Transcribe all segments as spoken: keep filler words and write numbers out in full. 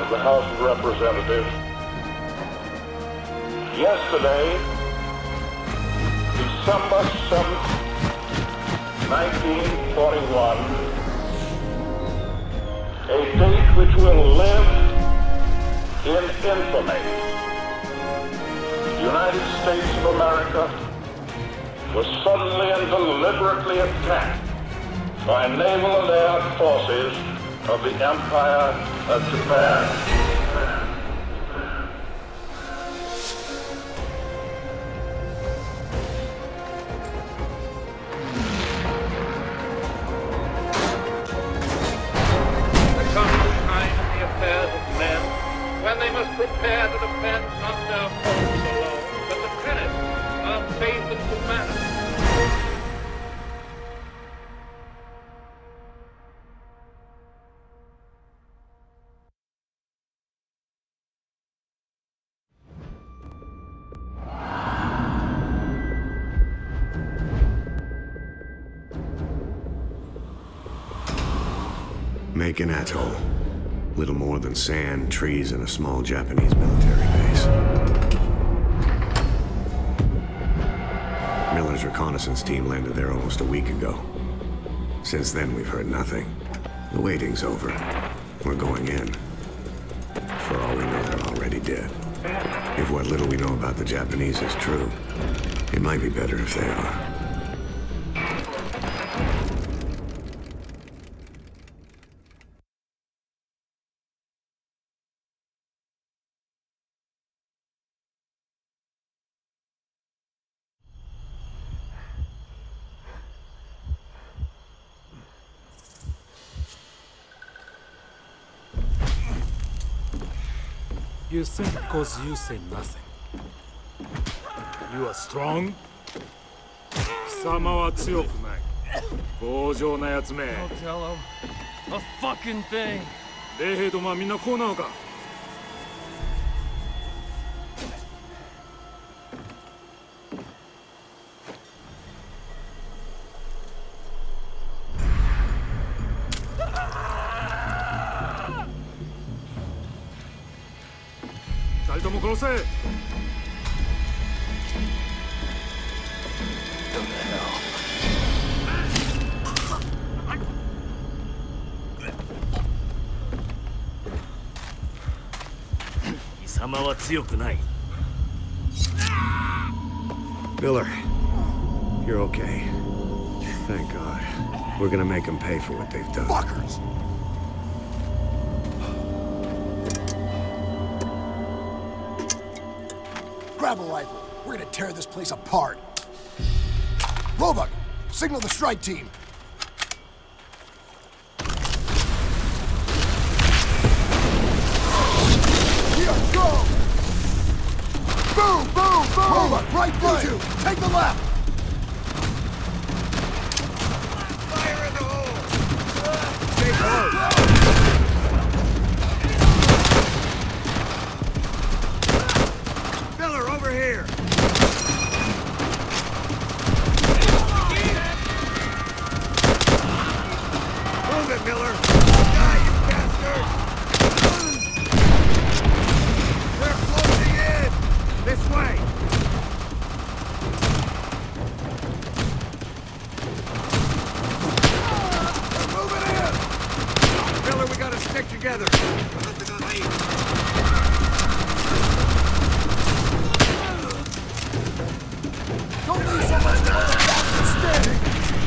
the House of Representatives. Yesterday, December seventh, nineteen forty-one, a date which will live in infamy. The United States of America was suddenly and deliberately attacked by naval and air forces of the Empire of Japan. Prepare to defend not their homes alone, but the tenets of faith and humanity. Make an atoll. Little more than sand, trees, and a small Japanese military base. Miller's reconnaissance team landed there almost a week ago. Since then, we've heard nothing. The waiting's over. We're going in. For all we know, they're already dead. If what little we know about the Japanese is true, it might be better if they are. You think because you say nothing, you are strong? 貴様は強くない。強情なやつめ。 Don't tell him a fucking thing. レイヘイドマンみんなこうなのか。二人とも殺せ。 貴様は強くない。 Miller, you're okay. Thank God. We're gonna make them pay for what they've done. Fuckers! Grab a rifle. We're gonna tear this place apart. Roebuck, signal the strike team. Here, go! Boom, boom, boom! Roebuck, right, you two. Take the left. Fire in the hole! Stay close. Miller, over here! Move it, Miller! Die, you bastard! They're closing in! This way! They're moving in! Miller, we gotta stick together! Don't leave so much motherfuckers standing!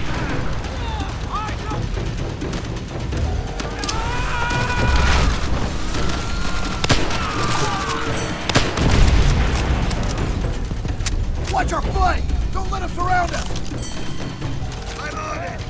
Watch our flank! Don't let them surround us! I'm on it!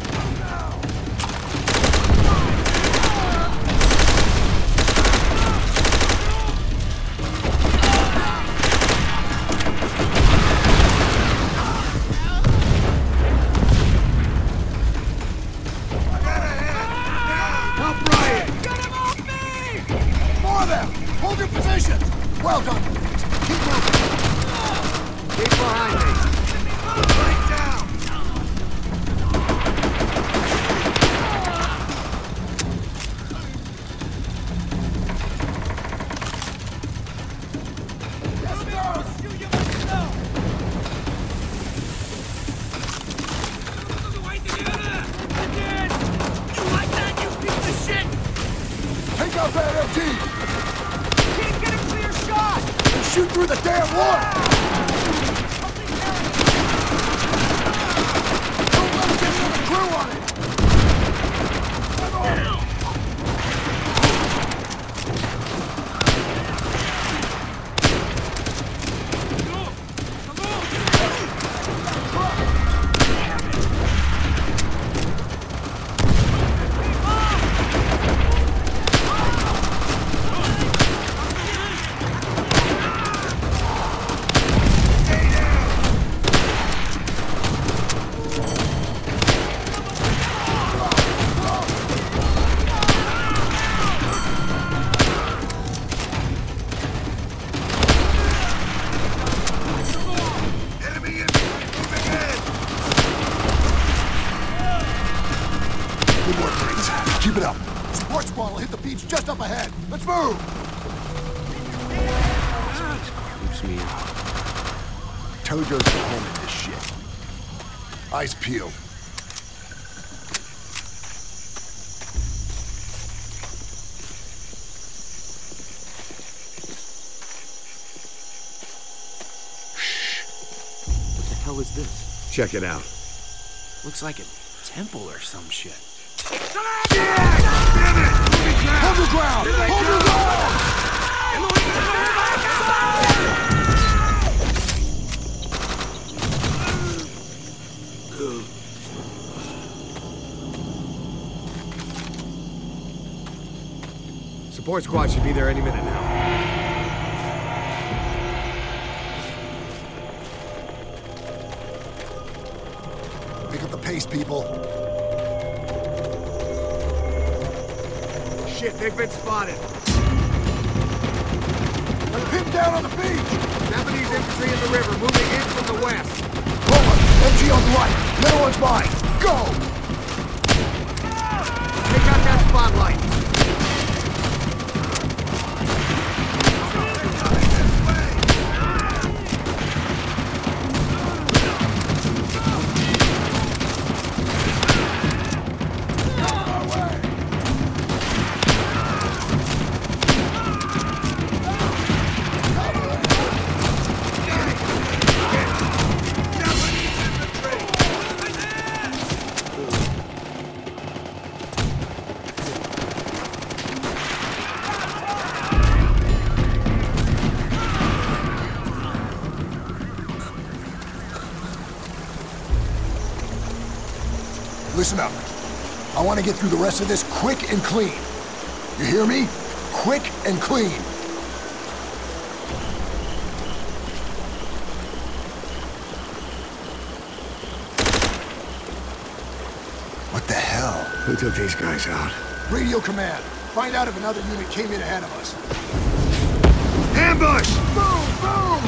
Help Ryan! Get him off me! More of them! Hold your positions! Well done! Keep moving! Keep behind me! Right down! Can't get a clear shot! Shoot through the damn wood! Don't let him get another crew on it! Come on! Keep it up. Support squad will hit the beach just up ahead. Let's move! Keeps me in. Tojo's home in this shit. Eyes peeled. What the hell is this? Check it out. Looks like a temple or some shit. Hold your ground! Hold your ground! Support squad should be there any minute now. Pick up the pace, people. Shit, they've been spotted. They're pinned down on the beach! Japanese infantry in the river, moving in from the west. Roman, M G on the right. The other one's mine. Go! Take out that spotlight. Listen up. I want to get through the rest of this quick and clean. You hear me? Quick and clean. What the hell? Who took these guys out? Radio command. Find out if another unit came in ahead of us. Ambush! Boom! Boom!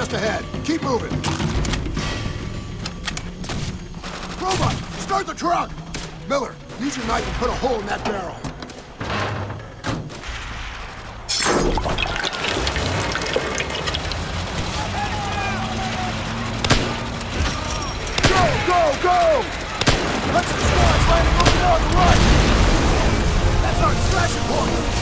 just ahead. Keep moving. Robot, start the truck! Miller, use your knife and put a hole in that barrel. Go, go, go! That's the squad's landing over there on the right! That's our extraction point!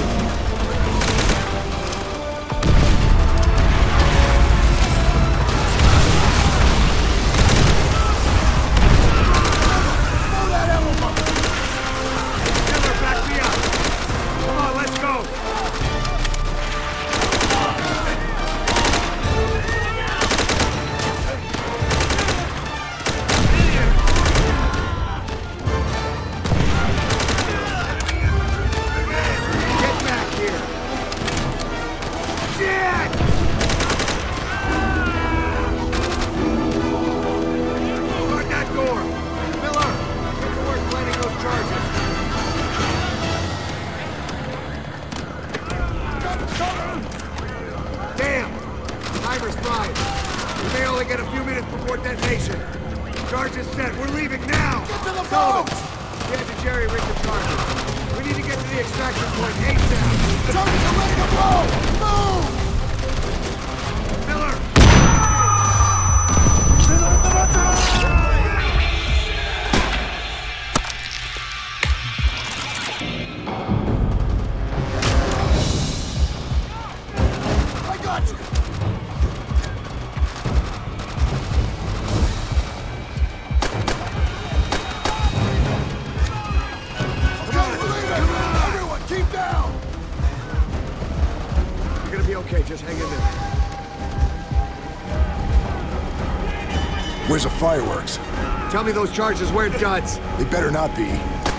Where's the fireworks? Tell me those charges weren't duds. They better not be.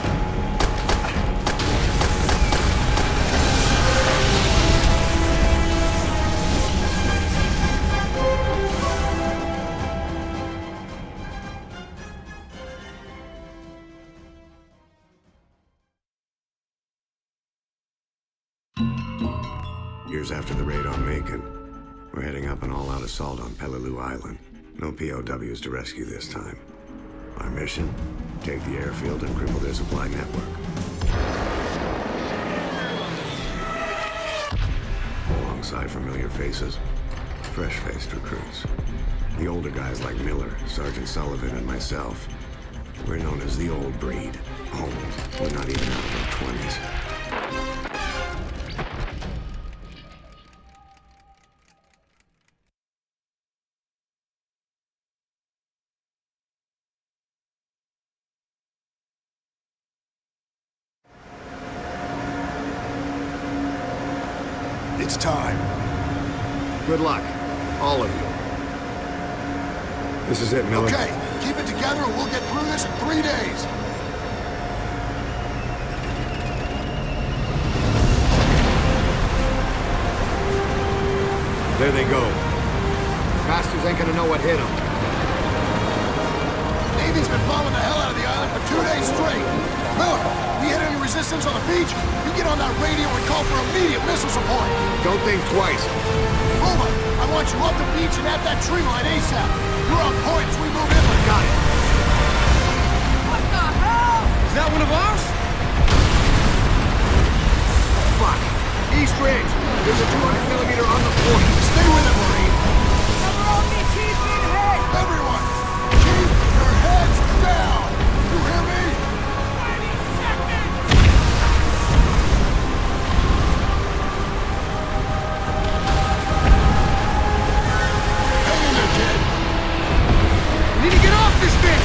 Years after the raid on Macon, we're heading up an all-out assault on PELELIU Island. No P O Ws to rescue this time. Our mission? Take the airfield and cripple their supply network. Alongside familiar faces, fresh-faced recruits. The older guys like Miller, Sergeant Sullivan, and myself. We're known as the old breed. Old. We're not even out of our twenties. It's time. Good luck, all of you. This is it, Miller. Okay, keep it together and we'll get through this in three days. There they go. Bastards ain't gonna know what hit them. Navy's been bombing the hell out of the island for two days straight. Miller, we hit any resistance on the beach? You get on that radio and call for immediate missile support. Don't think twice. Roma, I want you off the beach and at that tree line ASAP. You're on point as we move inland. Got it. What the hell? Is that one of ours? Fuck. East Ridge. There's a two hundred millimeter on the point. Stay with it, Marine. Cover all these keys being hit! Everyone, keep your heads down. You hear me? We need to get off this thing!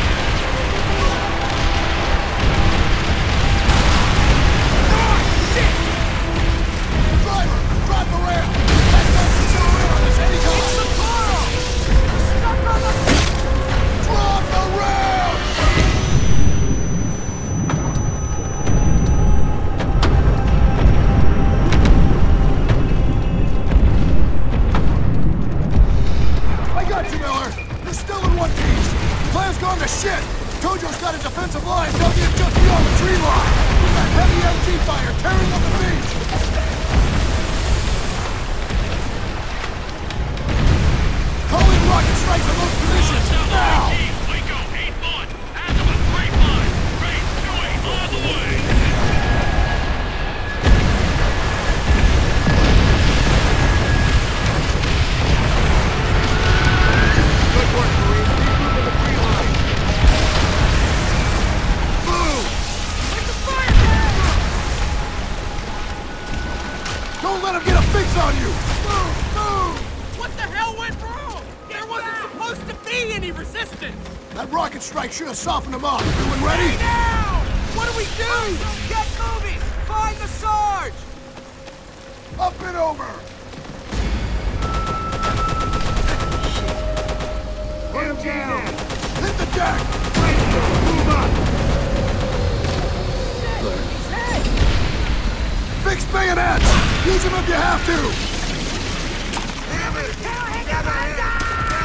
Oh, shit! Driver, drop the ramp! That doesn't show in on this anytime! It's the coral! Stuck on the... Drop the ramp! I got you, Miller! You're still in one piece! Plan's gone to shit! Tojo's got a defensive line dug in just beyond the tree line! We've got heavy M G fire tearing up the beach! rocket strikes in those positions! Now! Waco, eight one. Azimuth, grapevine. Range two eight on the way. Good work, Marine. Keep moving the free line. Move! Like the fire camera! Don't let him get a fix on you! Move! Move! What the hell went wrong? There wasn't supposed to be any resistance! That rocket strike should have softened him up. Everyone ready? Hey now! What do we do? Get moving! Find the Sarge! Up and over! Put him down! Hit the deck! Move up! Fix bayonets! Use them if you have to! Damn it! Never hit! Now!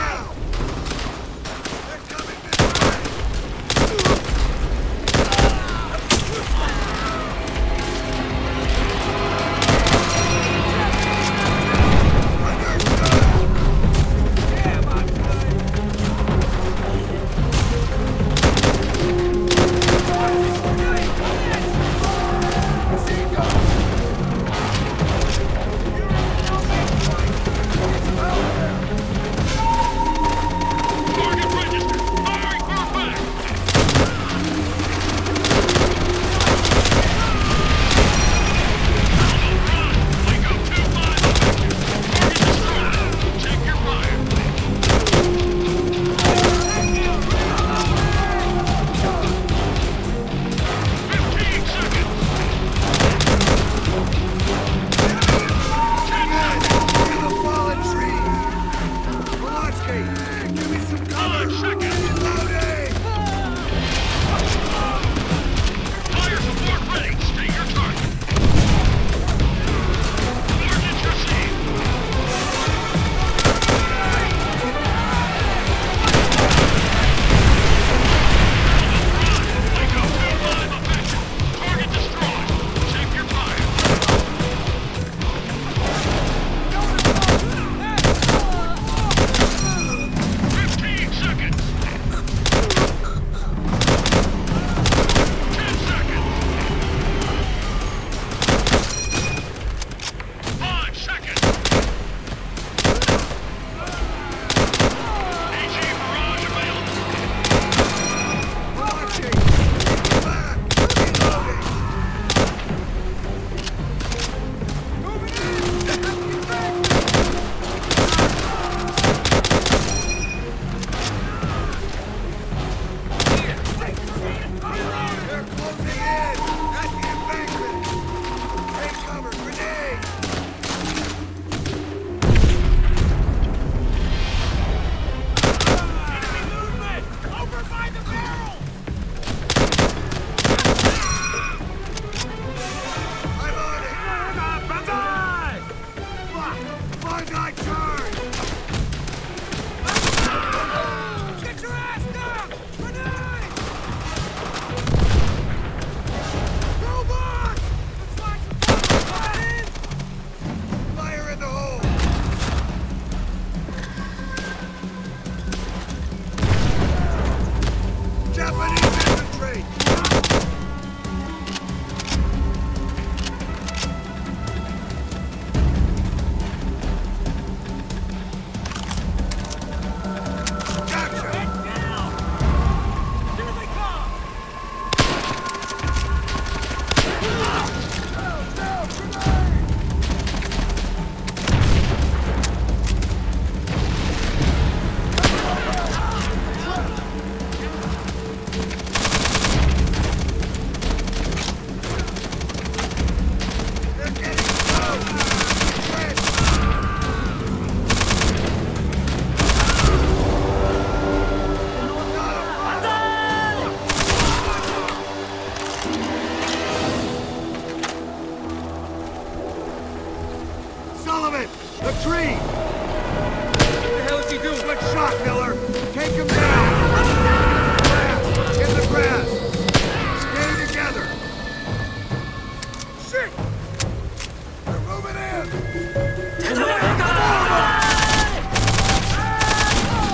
They're coming this Target registered. Firing for effect. Run. Waco two five effective. Target destroyed. Check your fire. Fifteen seconds. In the fallen tree! Pulaski, give me some cover! Five seconds. Reloading! Fire support ready. Stay your target. Coordinates received. Waco two five effective. Target destroyed. Check your fire. Fifteen seconds. Ten seconds. Five seconds. AG barrage available. Pulaski, back! Reloading! They're closing in! At the embankment! Take cover! Grenade! Over by the barrel! I'm on it! Banzai! Fuck! Banzai charge! Get your ass down! Grenade! Robot! Let's find some fucking buttons! Fire in the hole! Japanese infantry! Gotcha! Down! Here they come! They're getting close! Trench! Sullivan! The tree! What the hell is he doing? Good shot, Miller! Take him down! In the grass! Stay together! Shit! They're moving in!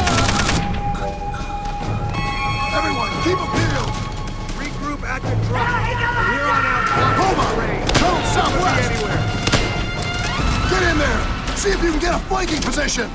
See if you can get a flanking position!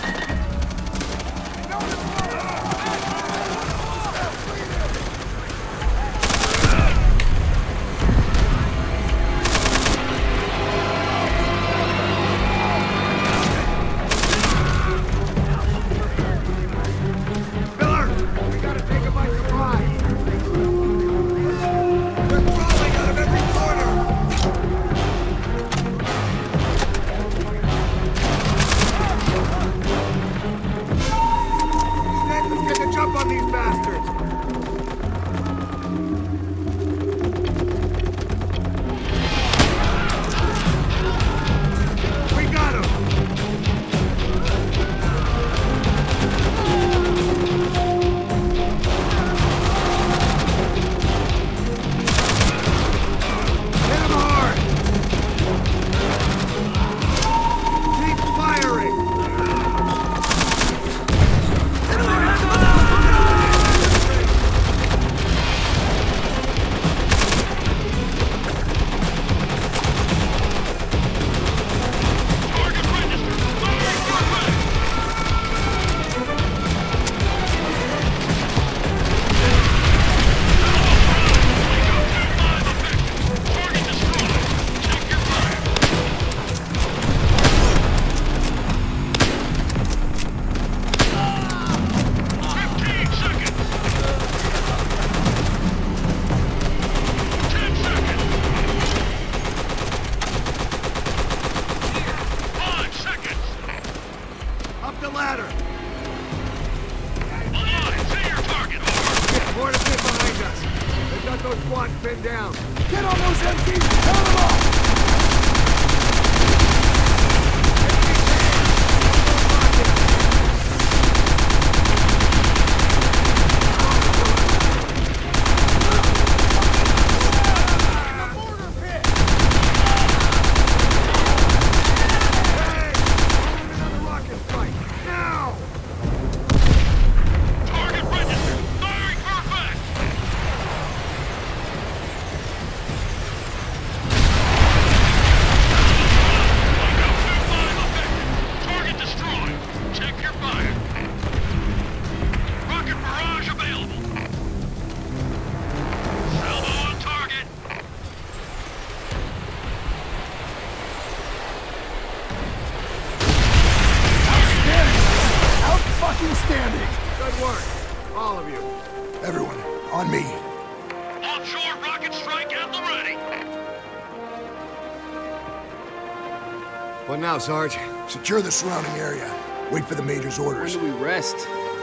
What now, Sarge? Secure the surrounding area. Wait for the Major's orders. When do we rest?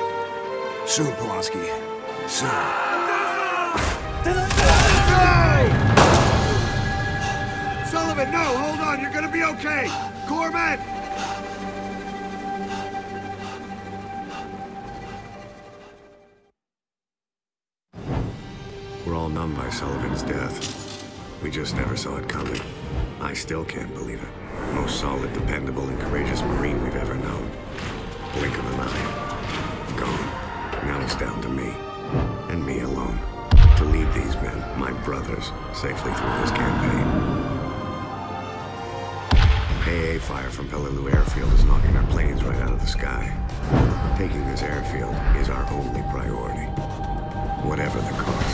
Soon, Polanski. Soon. Sullivan, no! Hold on! You're gonna be okay! Corpsman! We're all numb by Sullivan's death. We just never saw it coming. I still can't believe it. Most solid, dependable, and courageous Marine we've ever known. Blink of an eye. Gone. Now it's down to me. And me alone. To lead these men, my brothers, safely through this campaign. A A fire from PELELIU Airfield is knocking our planes right out of the sky. Taking this airfield is our only priority. Whatever the cost.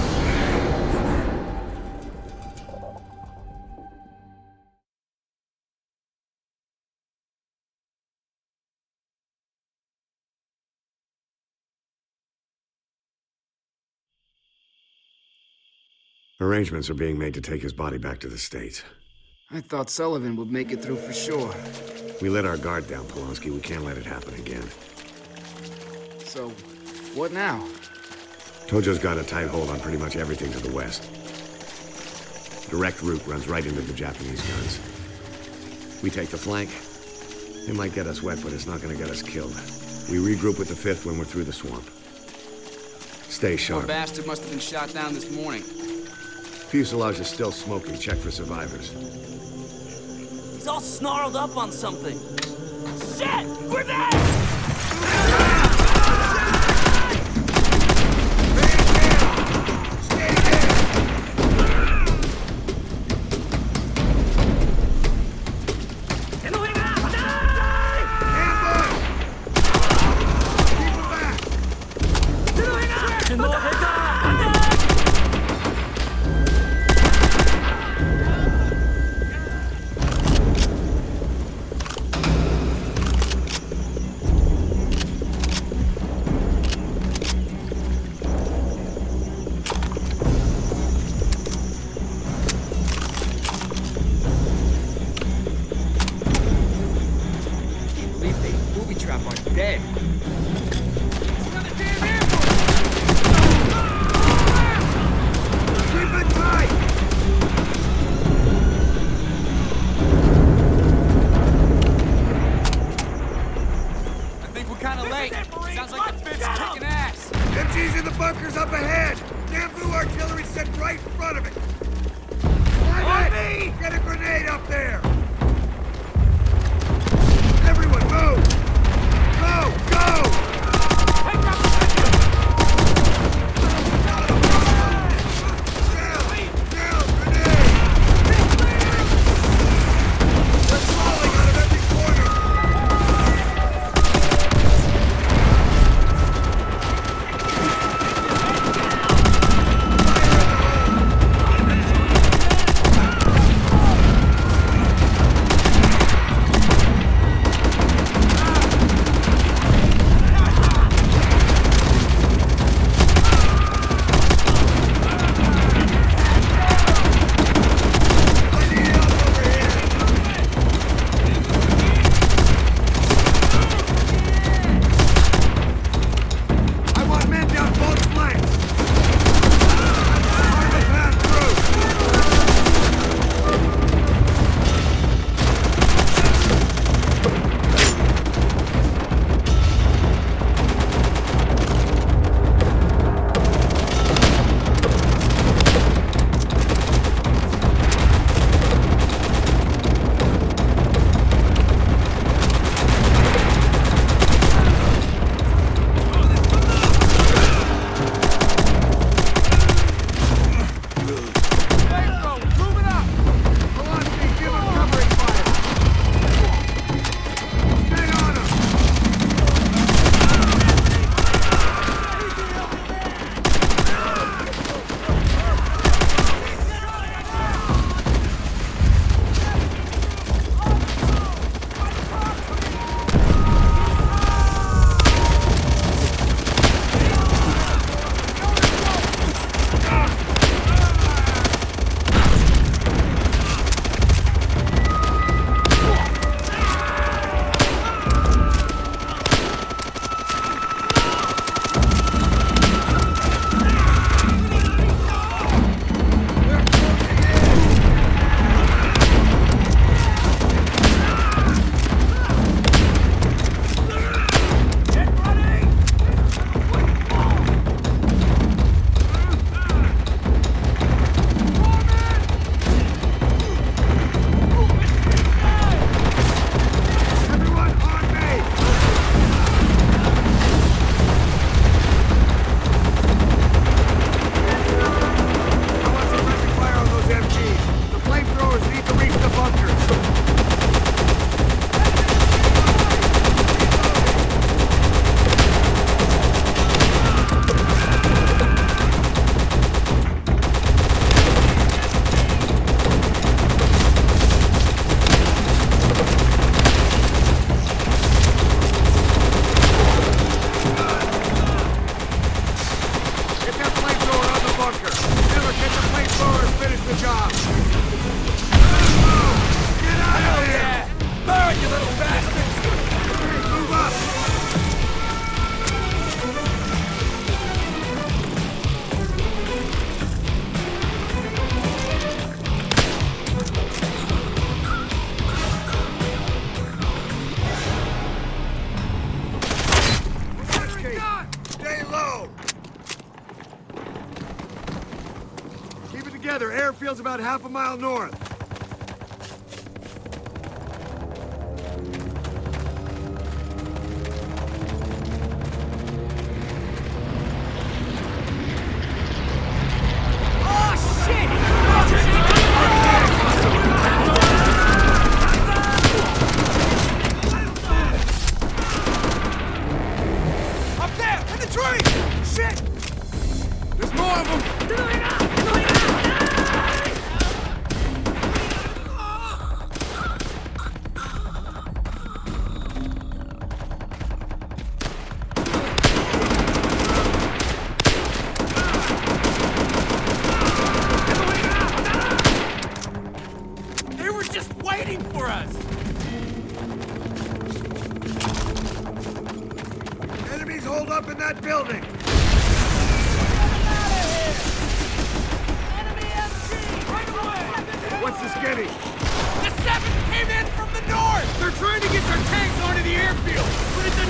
Arrangements are being made to take his body back to the States. I thought Sullivan would make it through for sure. We let our guard down, Polanski. We can't let it happen again. So, what now? Tojo's got a tight hold on pretty much everything to the west. Direct route runs right into the Japanese guns. We take the flank. It might get us wet, but it's not gonna get us killed. We regroup with the fifth when we're through the swamp. Stay sharp. Poor bastard must have been shot down this morning. Fuselage is still smoking. Check for survivors. He's all snarled up on something. Shit! Grenade! ¡En la Get right in front of it! On me! Get a grenade up there! Everyone, move! Go! Go! Take up the Airfield's about half a mile north.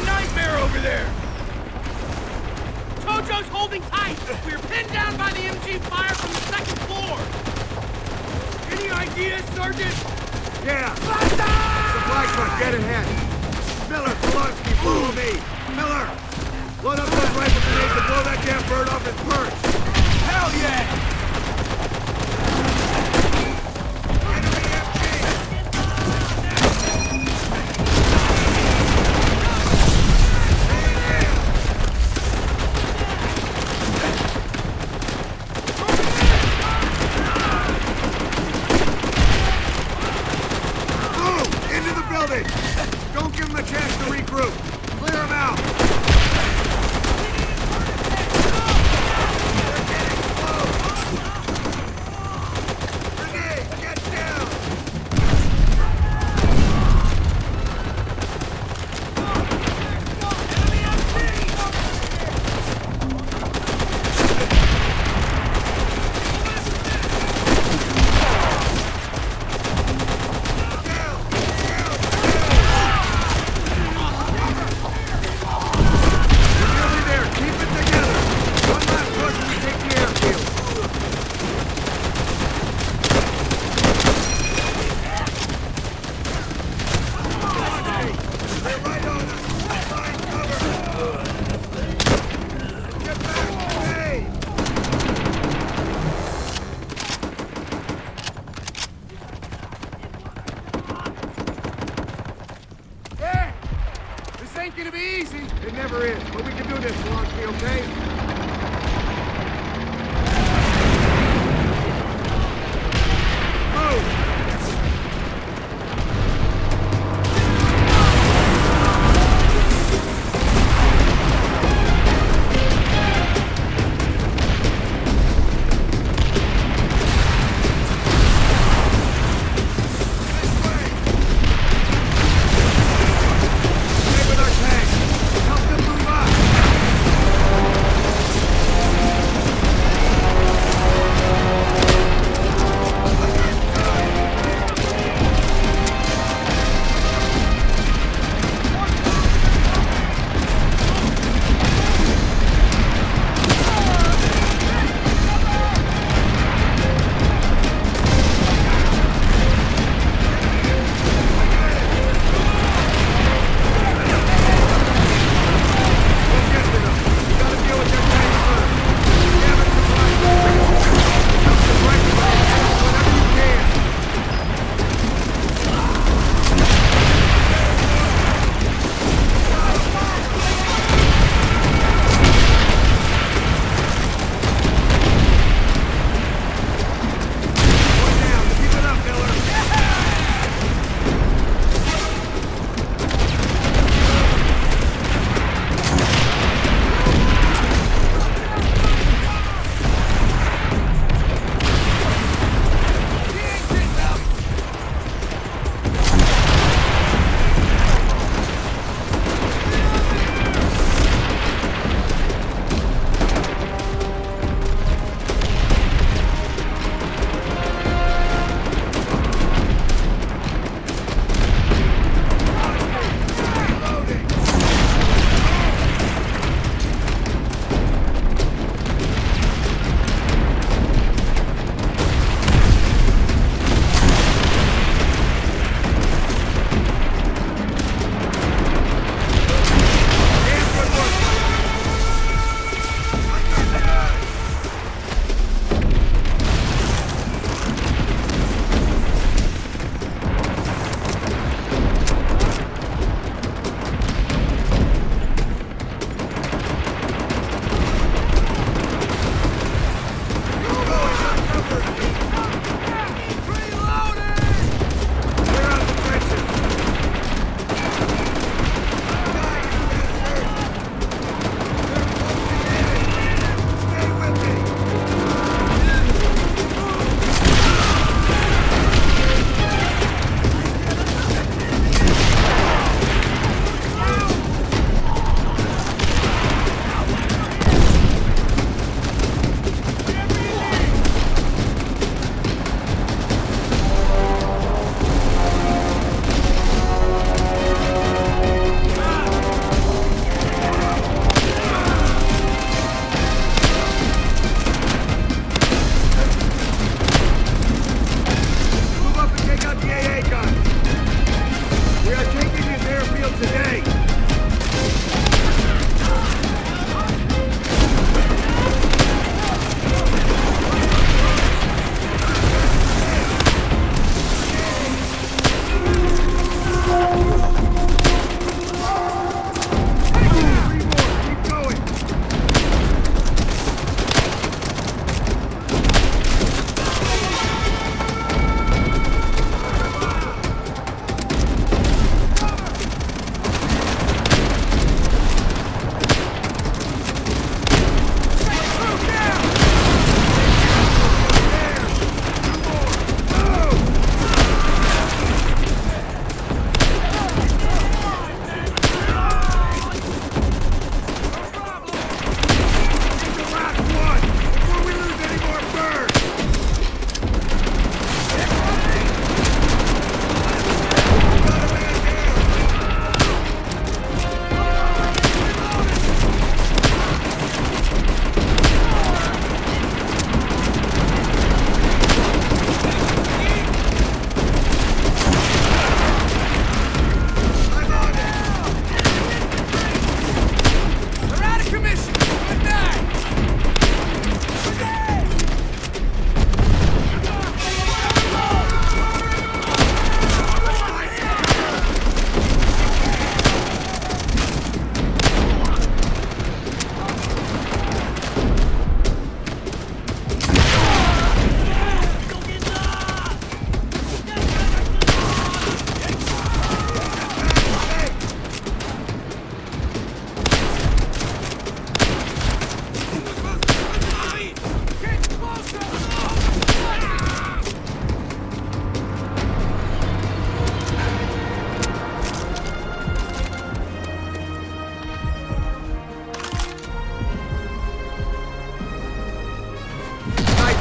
Holding tight! We're pinned down by the M G! taking fire from the second floor! Any ideas, Sergeant? Yeah! Supply truck, get ahead! Miller, Polanski, follow me! Miller! Load up those rifle grenades and blow that damn bird off his perch! Hell yeah! Enemy M P! Move! Into the building! Don't give them a chance to regroup! Clear them out! It never is, but we can do this, Polanski, okay? Move! Stay with our tank! Help them move up!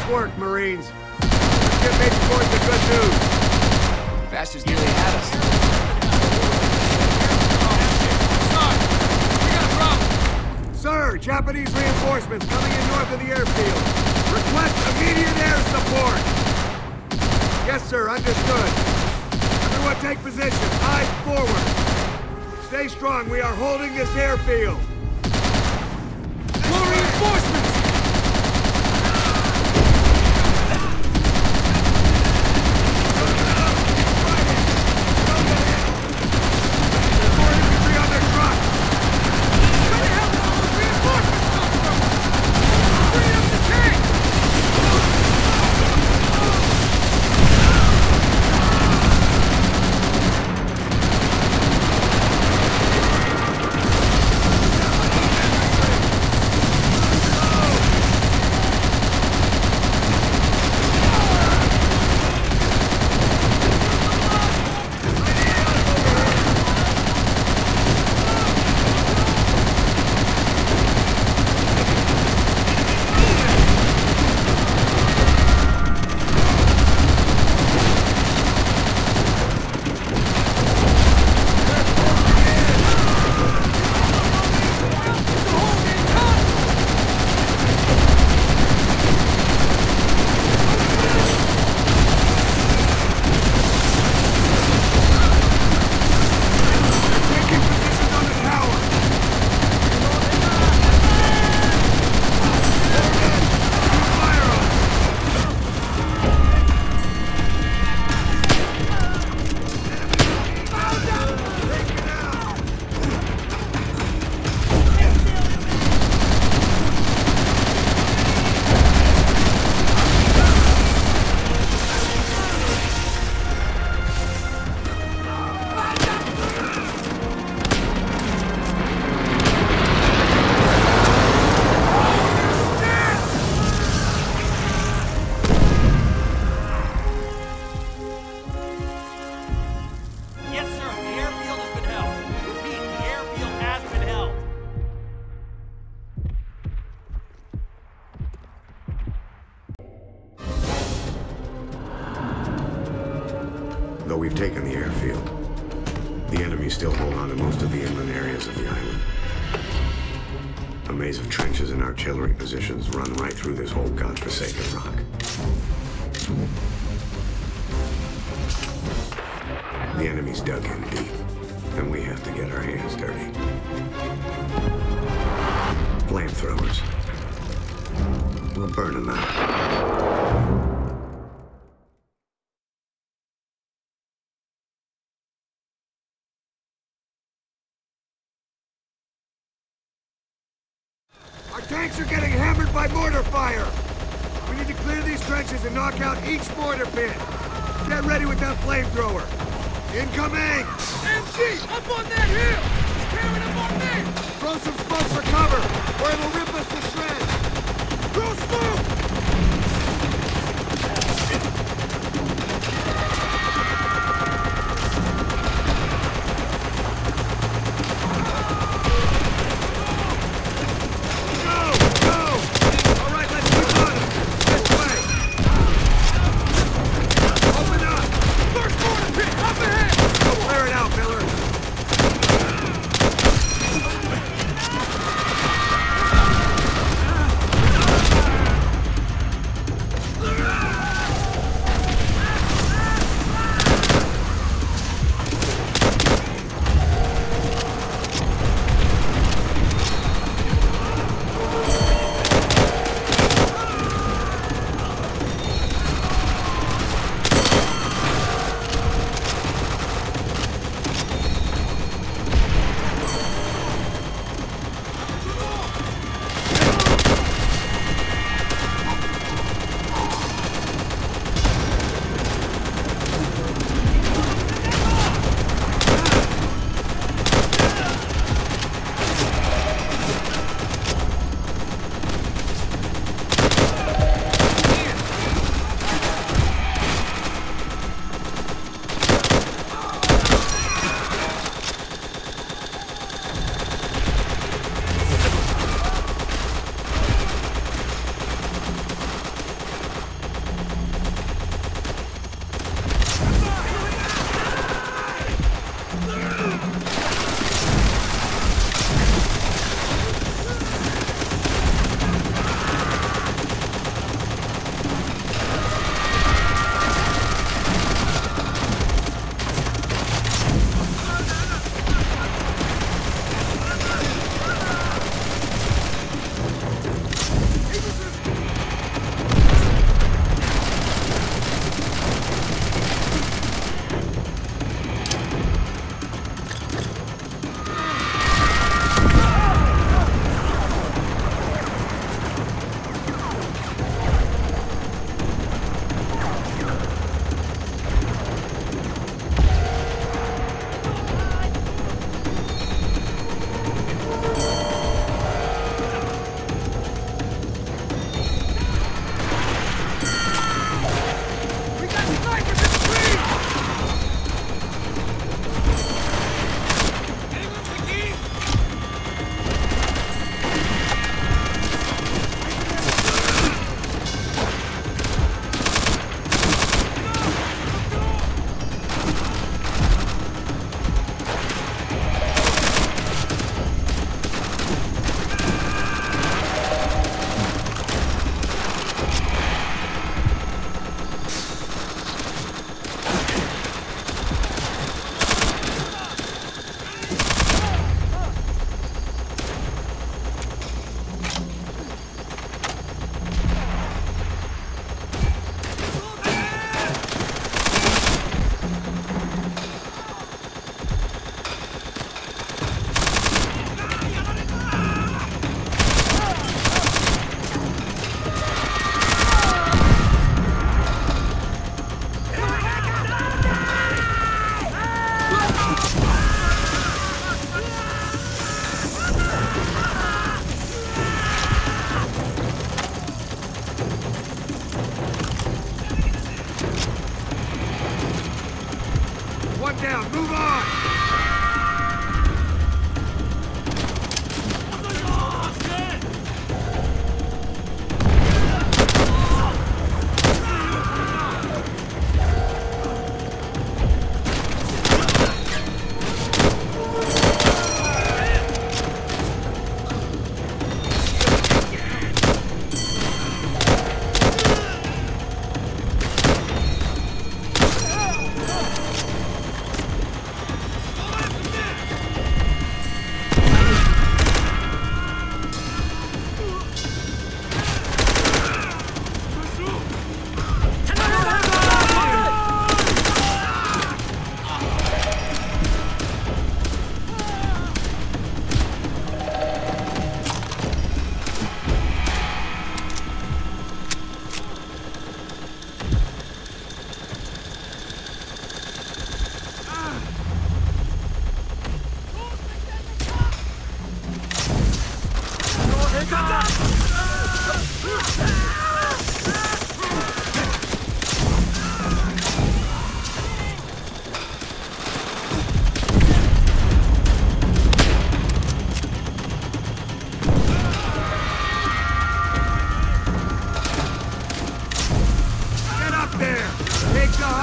work, Marines. Let's get Major Boyd the good news. Bastards nearly had us. We got a problem! Sir, Japanese reinforcements coming in north of the airfield. Request immediate air support! Yes, sir, understood. Everyone take position. Eyes forward. Stay strong. We are holding this airfield. More reinforcements! More infantry on their truck. Where the hell did all those reinforcements come from? Bring up the tank! Though we've taken the airfield, the enemy still hold on to most of the inland areas of the island. A maze of trenches and artillery positions run right through this whole godforsaken rock. The enemy's dug in deep, and we have to get our hands dirty. Flamethrowers. We'll burn them out. Our tanks are getting hammered by mortar fire! We need to clear these trenches and knock out each mortar pit. Get ready with that flamethrower. Incoming! M G, up on that hill! He's carrying up on me! Throw some smoke for cover, or it'll rip us to shreds! Throw smoke!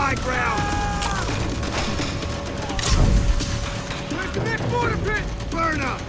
high ground! Where's the next mortar pit? Burn up!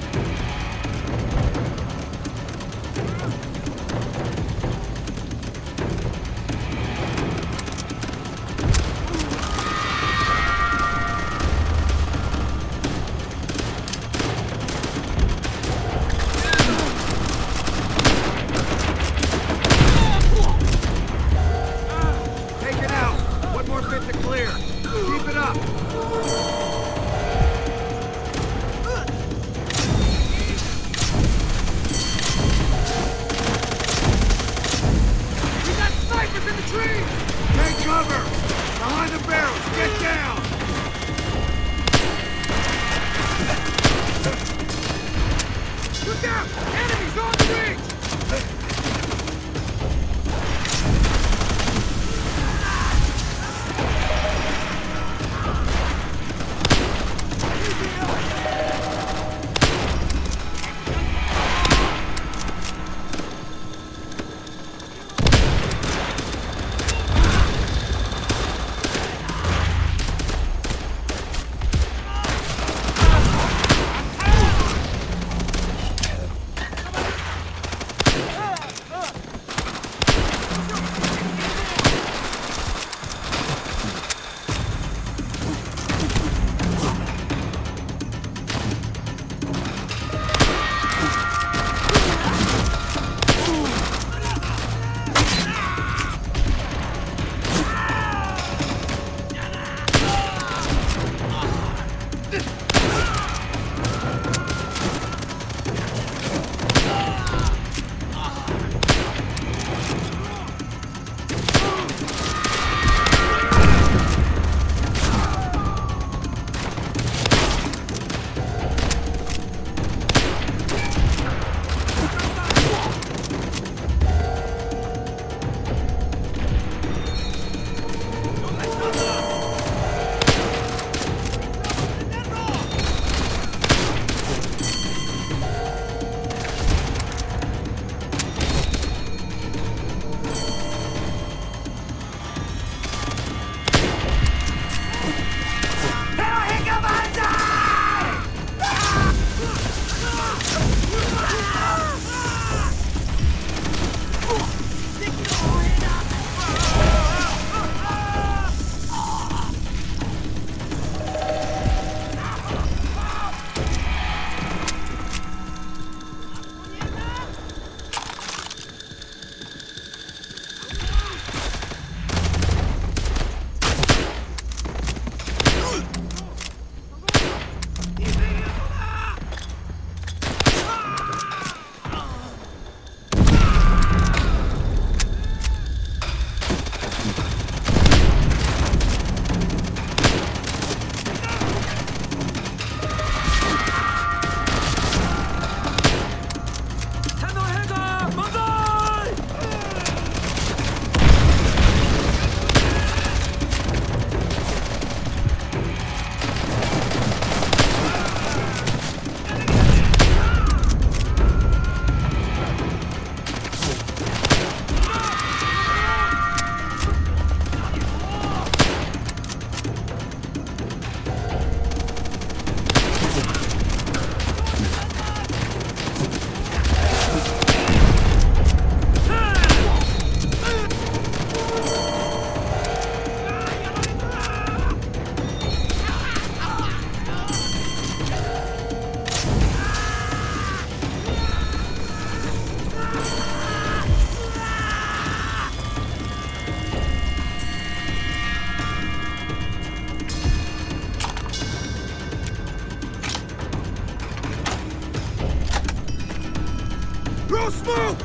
Throw smoke!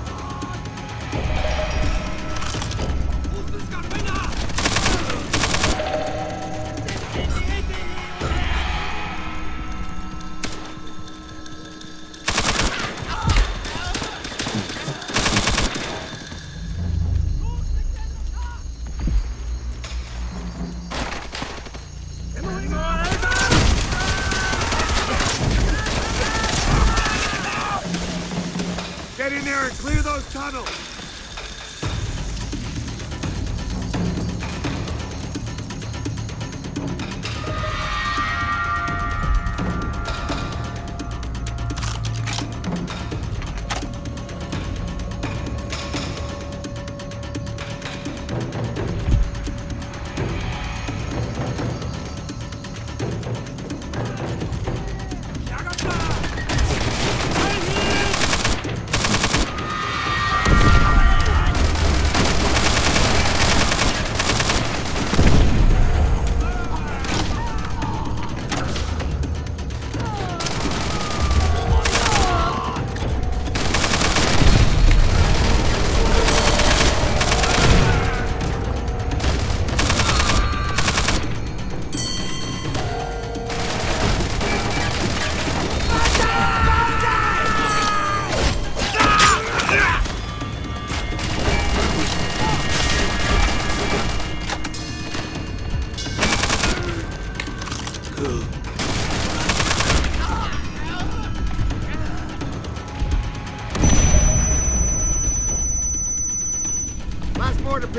Get in there and clear those tunnels!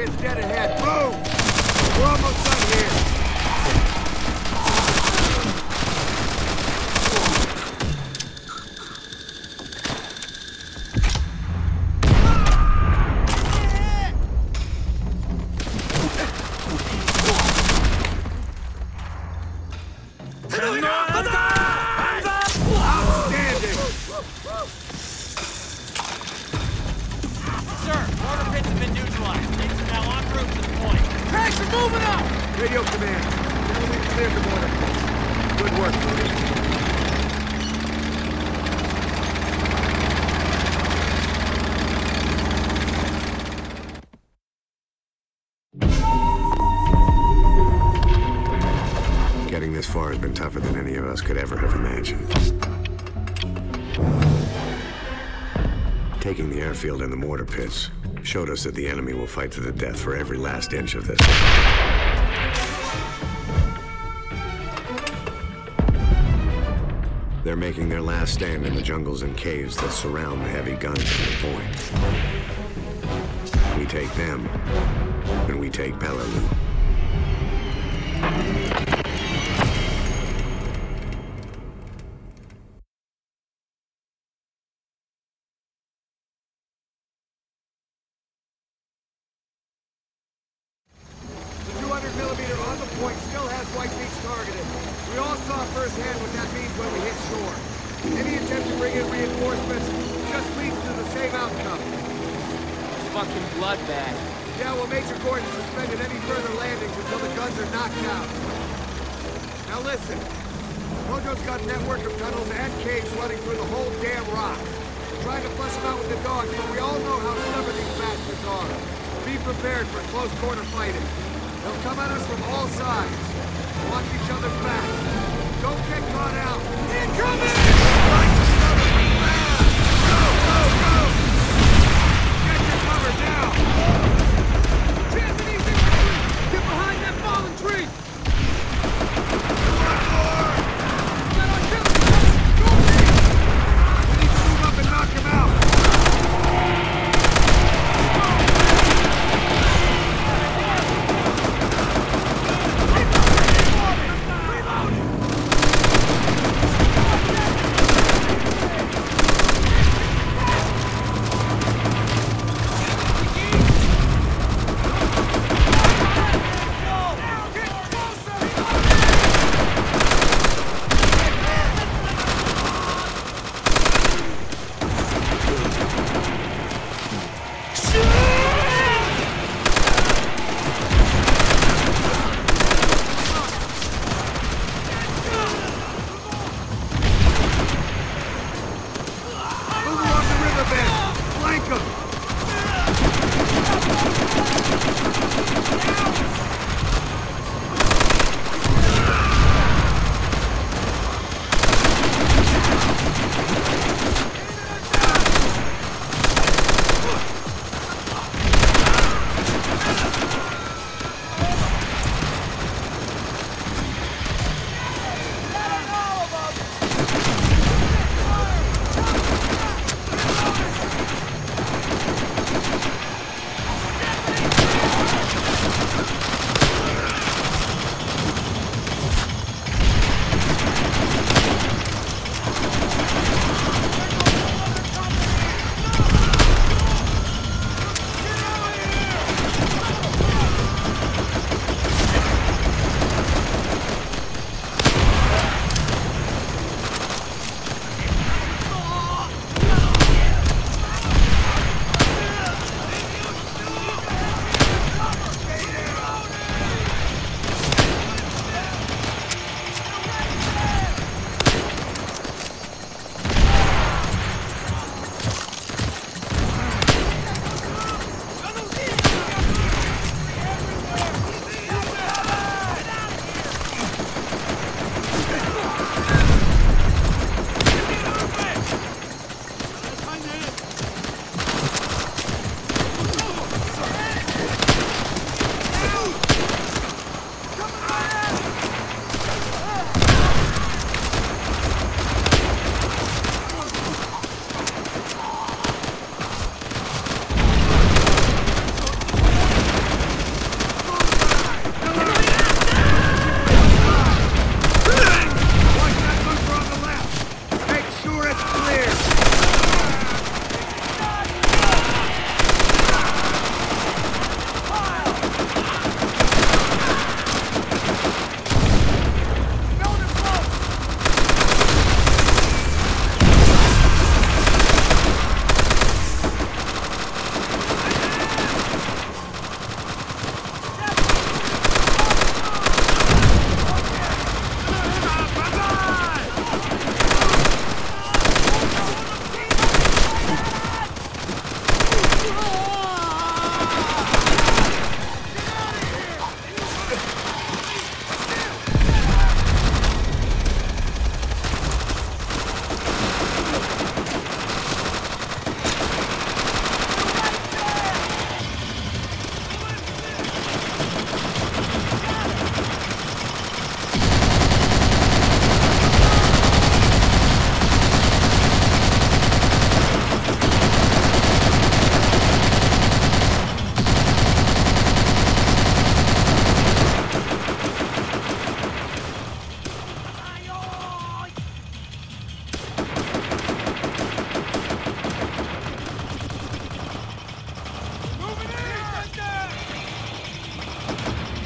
shit's dead ahead. Move! We're almost done here. Radio command. Gentlemen, clear the border. Good work, Shuri. Getting this far has been tougher than any of us could ever have imagined. Taking the airfield and the mortar pits showed us that the enemy will fight to the death for every last inch of this. They're making their last stand in the jungles and caves that surround the heavy guns at the point. We take them, and we take PELELIU. We all saw firsthand what that means when we hit shore. Any attempt to bring in reinforcements just leads to the same outcome. Fucking bloodbath. Yeah, well, Major Gordon suspended any further landings until the guns are knocked out. Now listen, Tojo's got a network of tunnels and caves running through the whole damn rock. We're trying to flush them out with the dogs, but we all know how stubborn these bastards are. Be prepared for close quarter fighting. They'll come at us from all sides. Watch each other's backs. Don't get caught out. Incoming! Go, go, go! Get your cover now! Chance infantry! Get behind that fallen tree! One more! Get on artillery! Go, man! We need to move up and knock him out!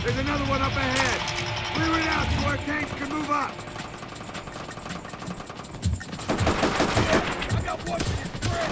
There's another one up ahead. Clear it out so our tanks can move up. I got one for your friend.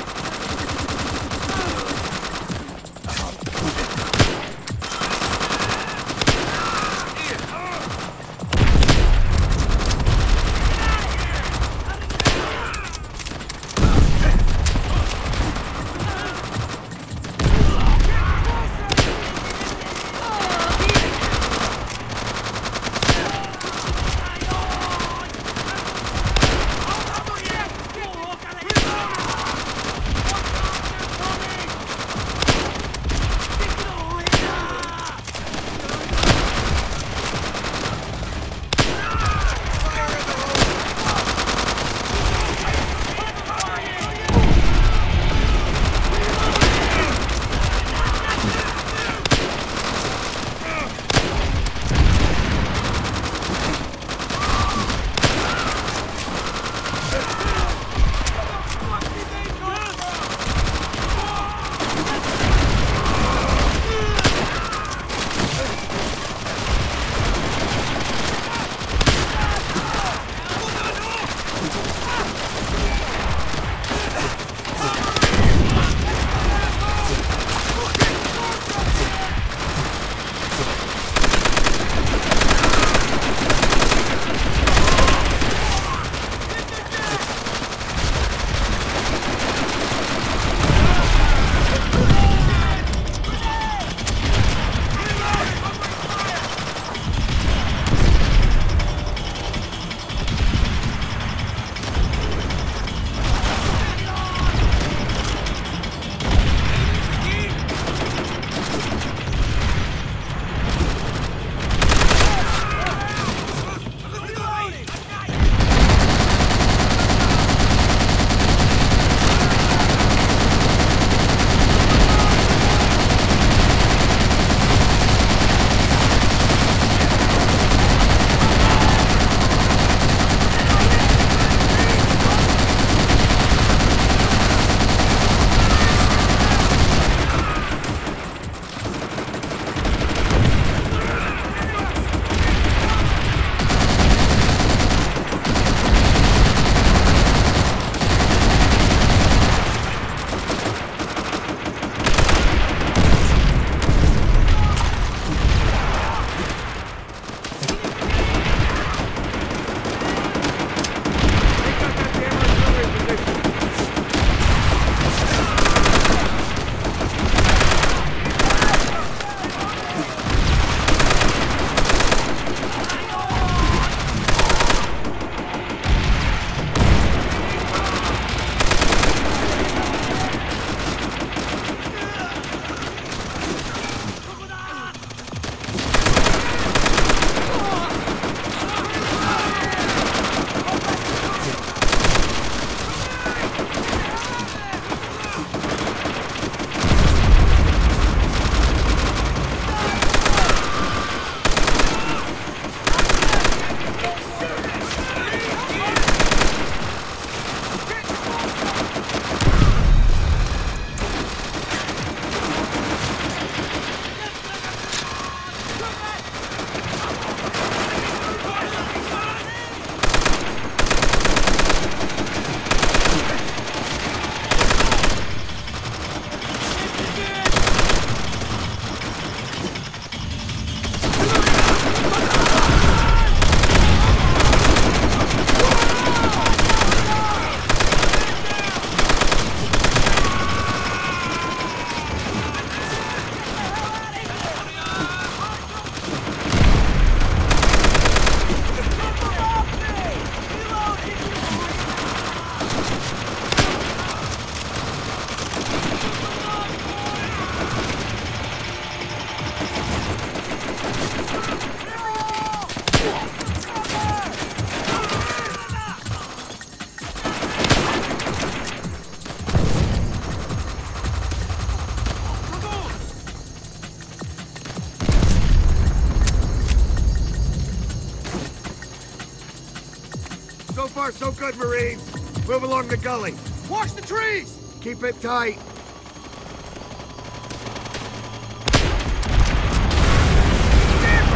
So far, so good, Marines. Move along the gully. Watch the trees! Keep it tight. Stand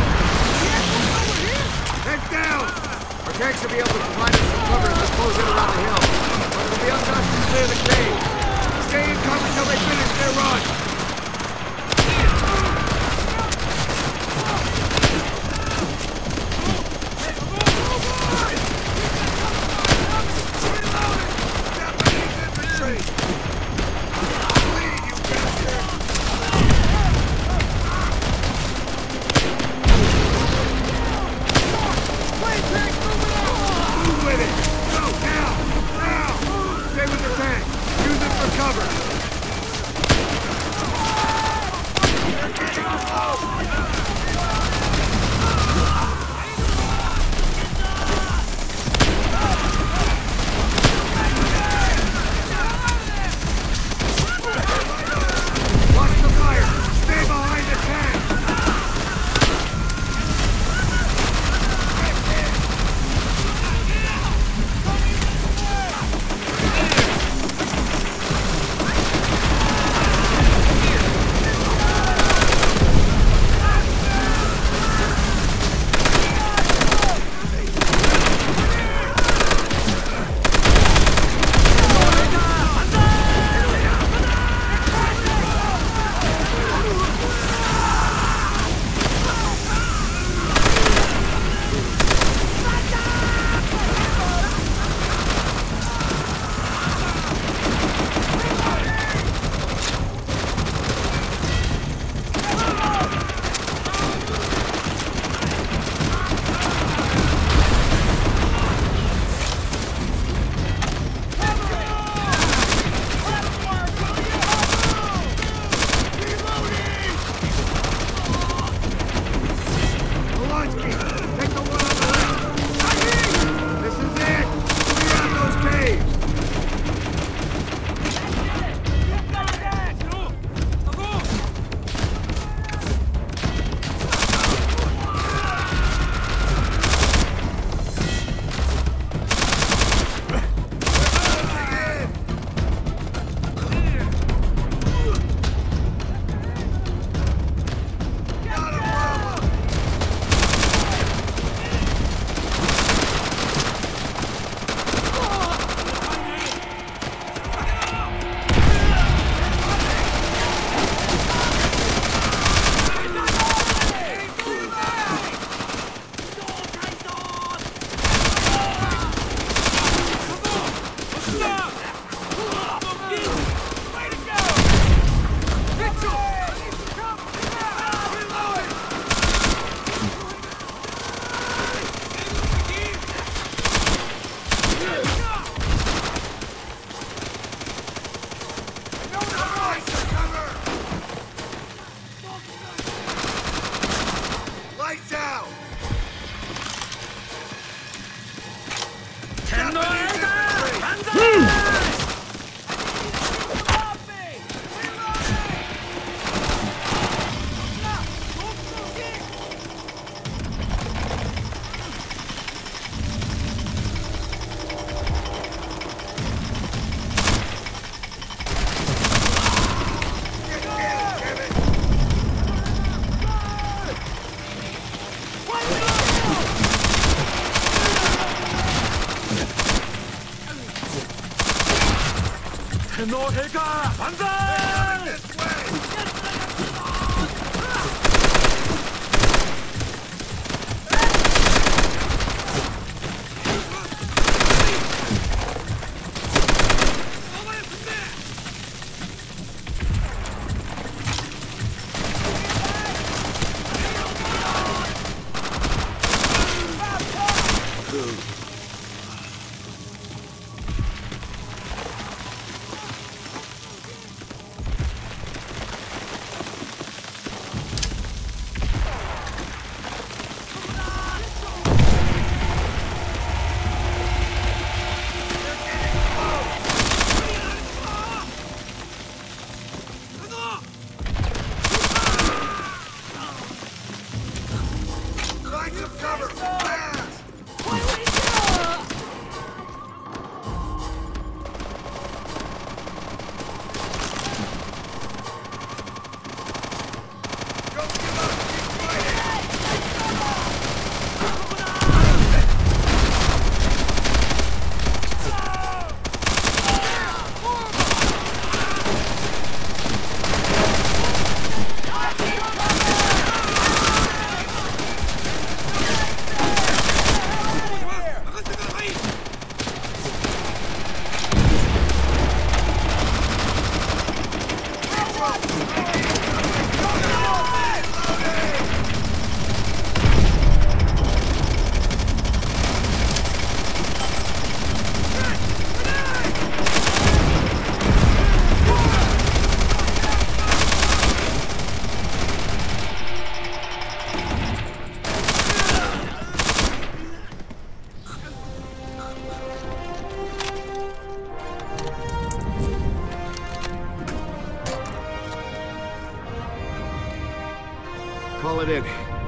Call it in.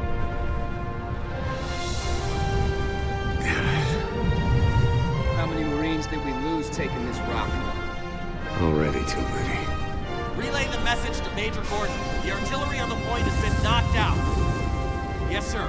How many Marines did we lose taking this rock? Already too many. Relay the message to Major Gordon. The artillery on the point has been knocked out. Yes, sir.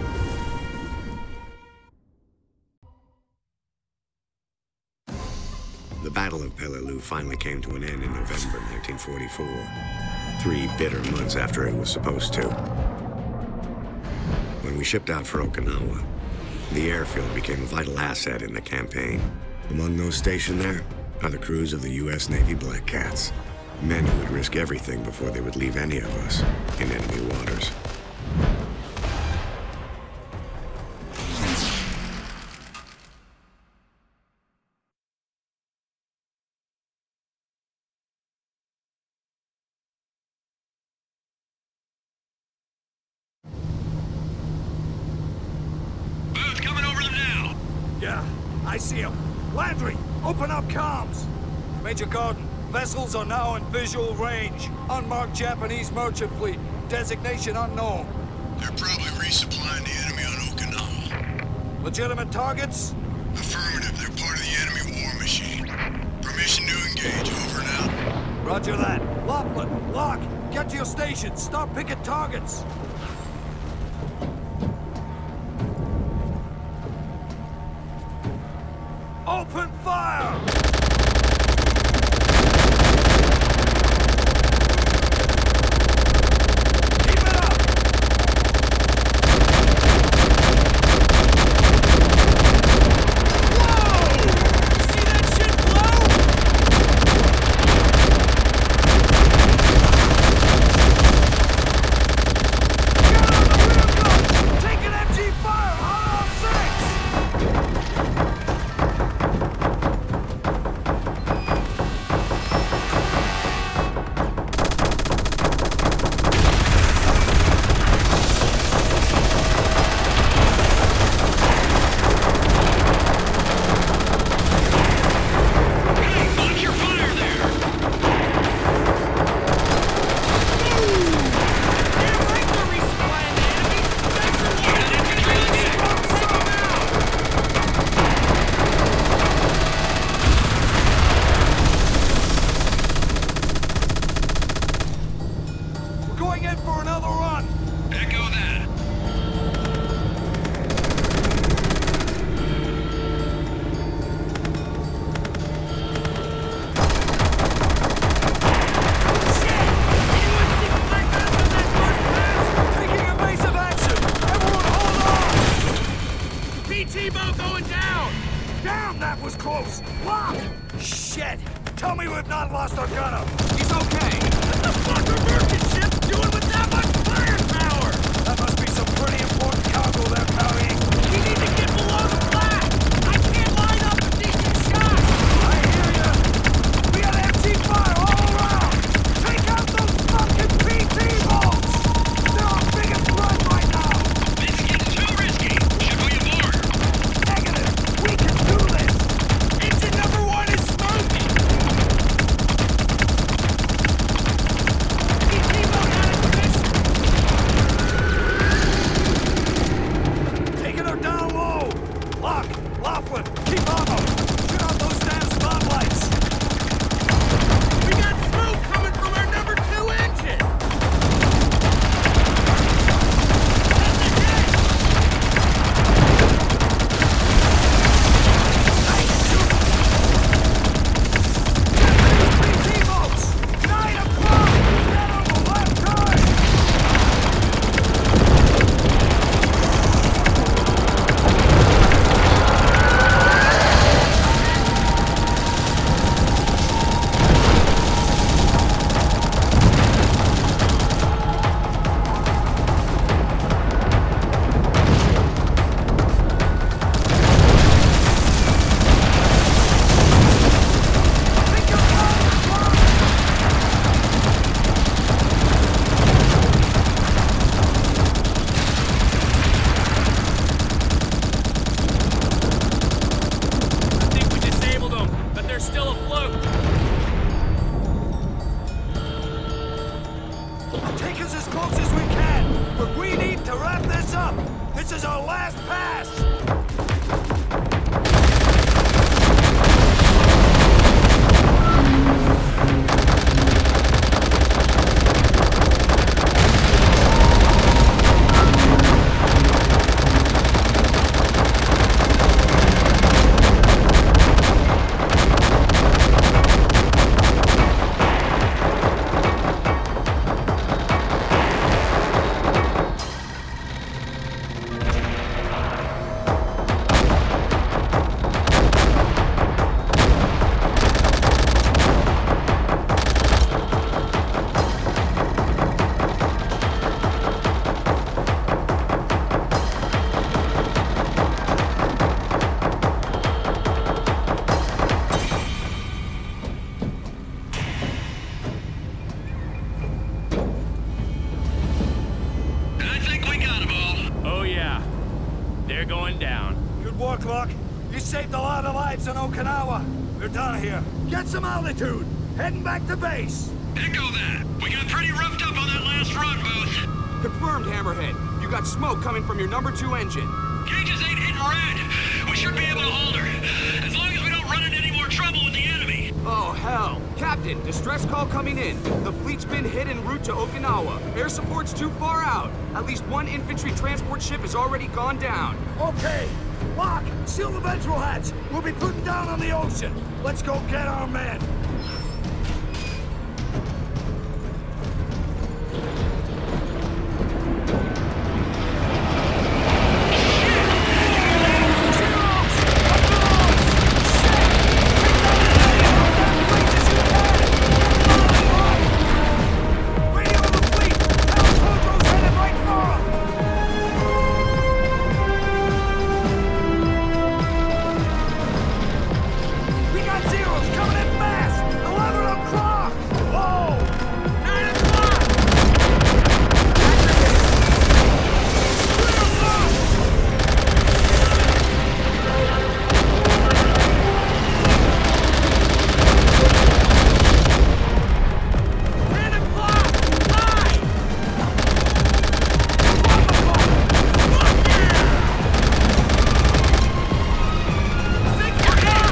The Battle of PELELIU finally came to an end in November nineteen forty-four. Three bitter months after it was supposed to. When we shipped out for Okinawa, the airfield became a vital asset in the campaign. Among those stationed there are the crews of the U S Navy Black Cats. Men who would risk everything before they would leave any of us in enemy waters. Yeah, I see him. Landry, open up comms! Major Gordon, vessels are now in visual range. Unmarked Japanese merchant fleet. Designation unknown. They're probably resupplying the enemy on Okinawa. Legitimate targets? Affirmative, they're part of the enemy war machine. Permission to engage, over and out. Roger that. Laughlin, Locke, get to your station. Start picking targets. Open fire! Keep it up! Whoa! See that shit blow? have not lost our gunner. He's okay. What the fuck are merchant ships doing with that much firepower? That must be some pretty important cargo they're carrying. We need to get below the flag! I can't line up a decent shot! I hear ya. We got empty fire all around. Take out those fucking P T bolts. They're our biggest threat right now. This gets too risky. Should we abort? Negative. We can do this. Engine number one is smoking! P T boat out of commission! Taking her down low. Lock, Laughlin, keep on them. Shoot out those damn spotlights. We got smoke coming from our number two engine! That's ahead! P T boats. Nine o'clock. Get on the left side. Take your time. I think we disabled them, but they're still afloat. Take us as close as we can, but we need to wrap this up. This is our last pass. I think we got them all. Oh yeah, they're going down. Good work, Locke. You saved a lot of lives on Okinawa. We're done here. Get some altitude. Heading back to base. Echo that. We got pretty roughed up on that last run, Booth. Confirmed, Hammerhead. You got smoke coming from your number two engine. Gauges ain't hitting red. We should be able to hold her. As long as we don't run into any more trouble with the enemy. Oh, hell. Captain, distress call coming in. The fleet's been hit en route to Okinawa. Air support's too far out. At least one infantry transport ship has already gone down. Okay. Locke, seal the ventral hatch. We'll be putting down on the ocean. Let's go get our men. Radio the fleet. Tell Tojo's headed right for 'em. We got zeros coming in fast! eleven o'clock! Whoa! nine o'clock! three o'clock! ten o'clock! nine! twelve o'clock! Fuck yeah! six o'clock!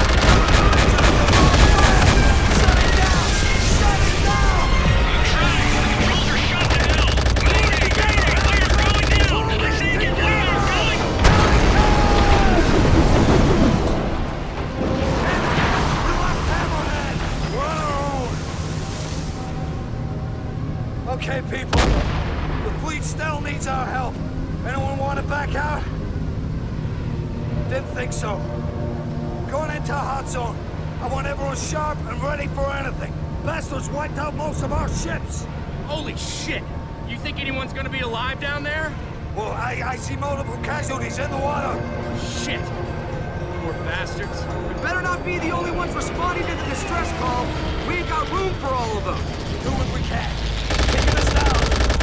Shut it down! Shut it down! I'm trying. The controls are shut to hell. Mayday! Mayday! Fire's going down! I see it get down! Going! We lost Hammerhead! We're on our own! Okay, people. The fleet still needs our help. Anyone want to back out? Didn't think so. Going into a hot zone. I want everyone sharp and ready for anything. Bastards wiped out most of our ships. Holy shit! You think anyone's gonna be alive down there? Well, I, I see multiple casualties in the water. Shit! Poor bastards. We better not be the only ones responding to the distress call. We ain't got room for all of them. Do what we can. Taking us down.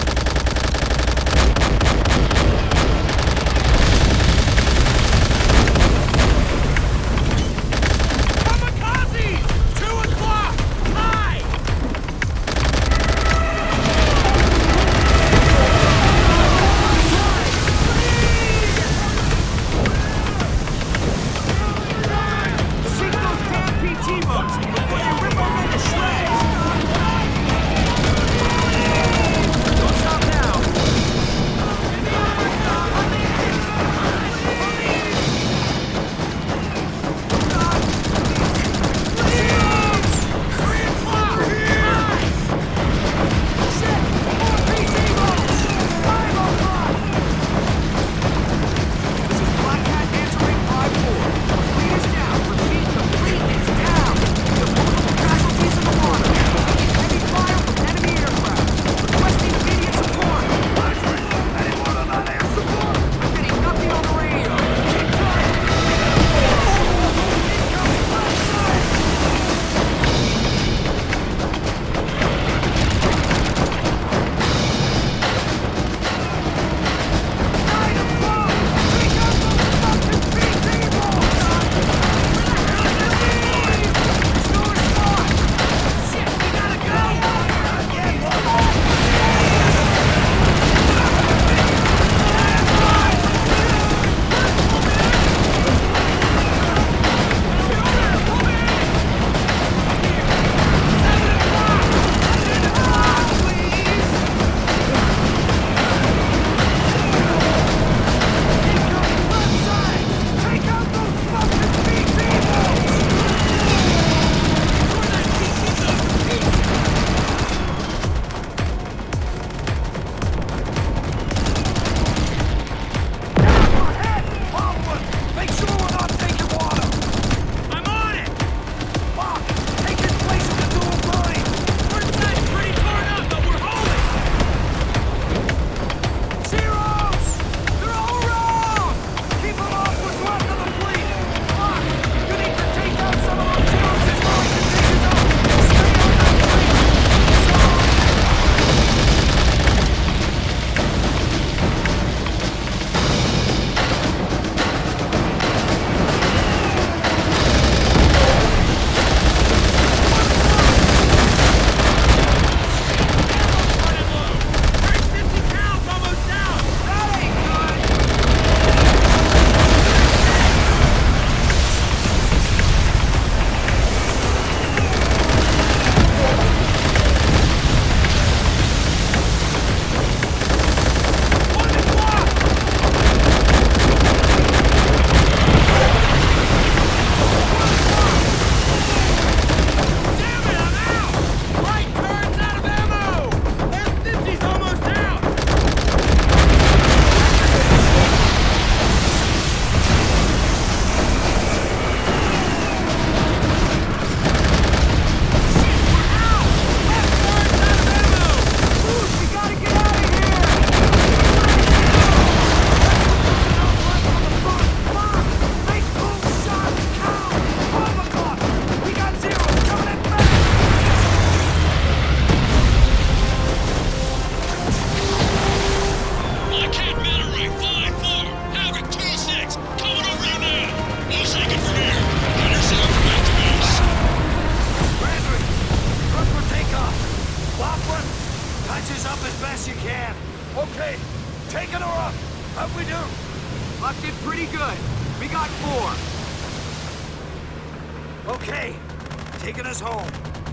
Okay, taking us home.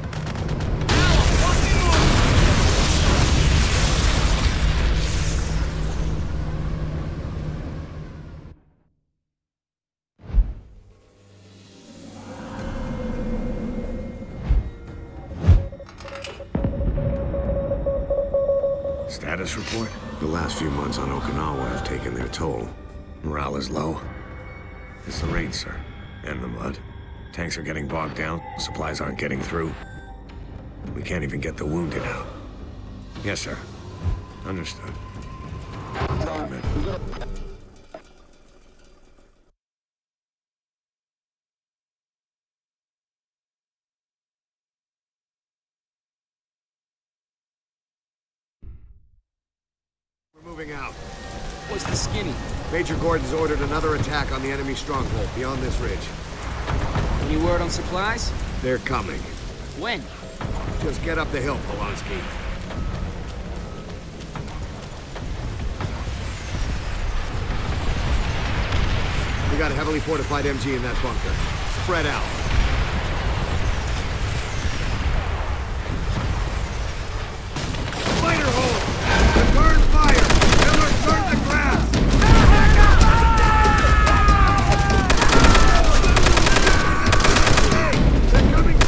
Status report? The last few months on Okinawa have taken their toll. Morale is low. It's the rain, sir. And the mud. Tanks are getting bogged down, supplies aren't getting through. We can't even get the wounded out. Yes, sir. Understood. We're moving out. What's the skinny? Major Gordon's ordered another attack on the enemy stronghold beyond this ridge. Any word on supplies? They're coming. When? Just get up the hill, Polonsky. We got a heavily fortified M G in that bunker. Spread out. Fighter hole! Return fire! Miller, turn the grass! They're coming!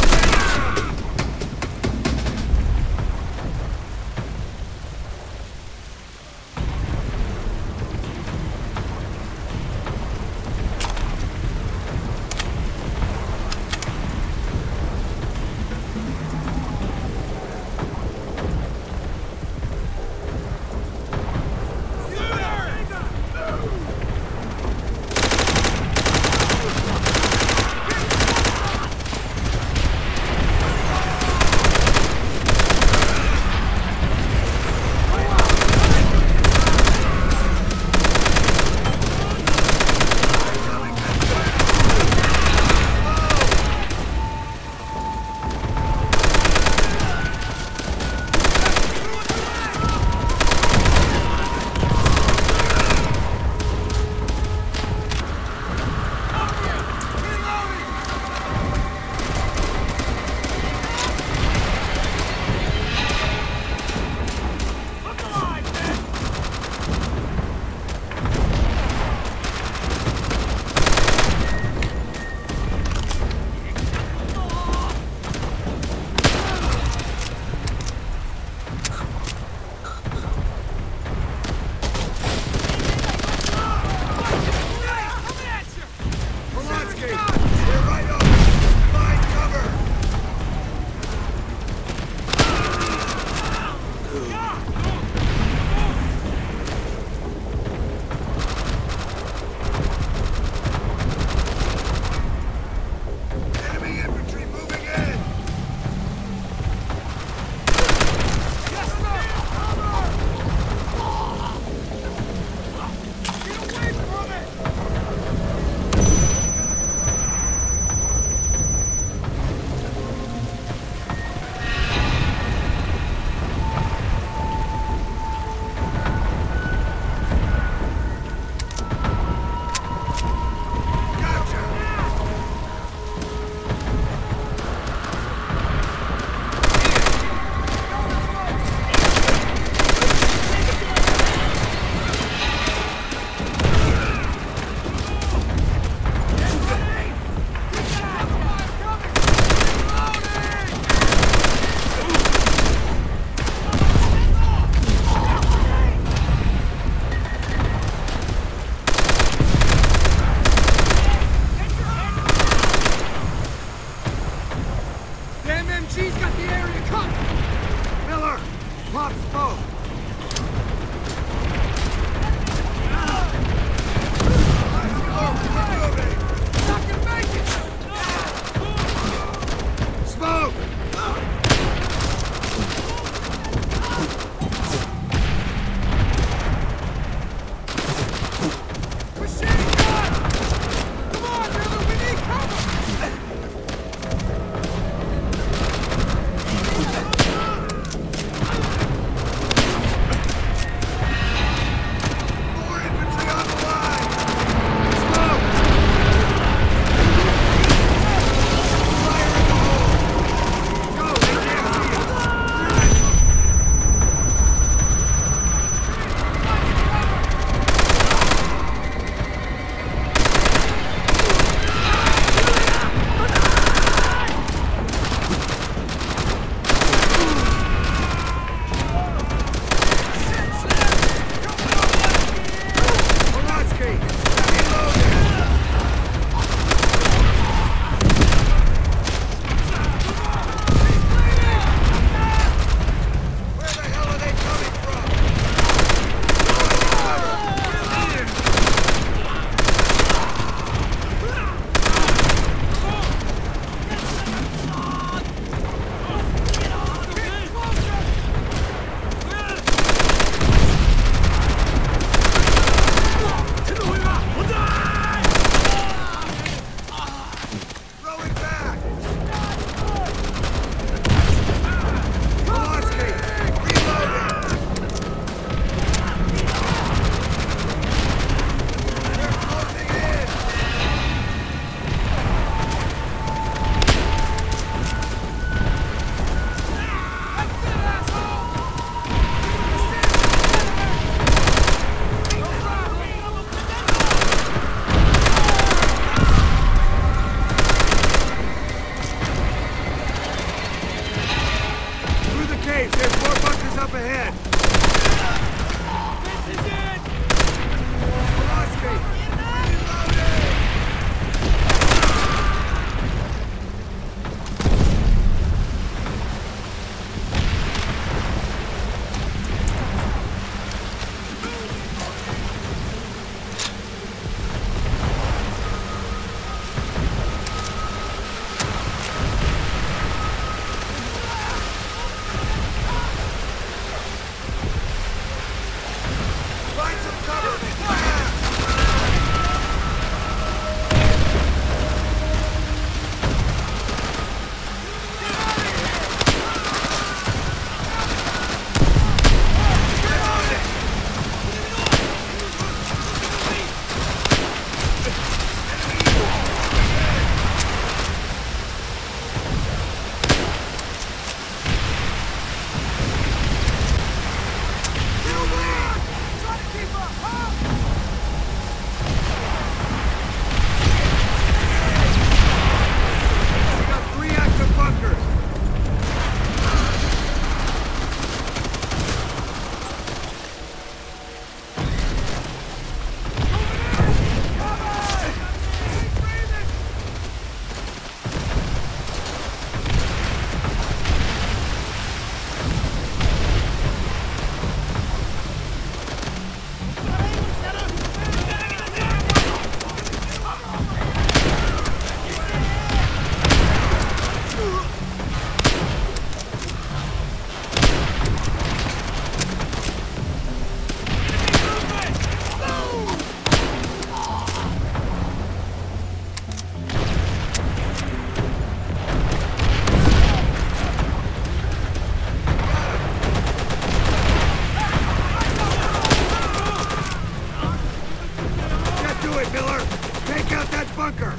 Miller! Take out that bunker!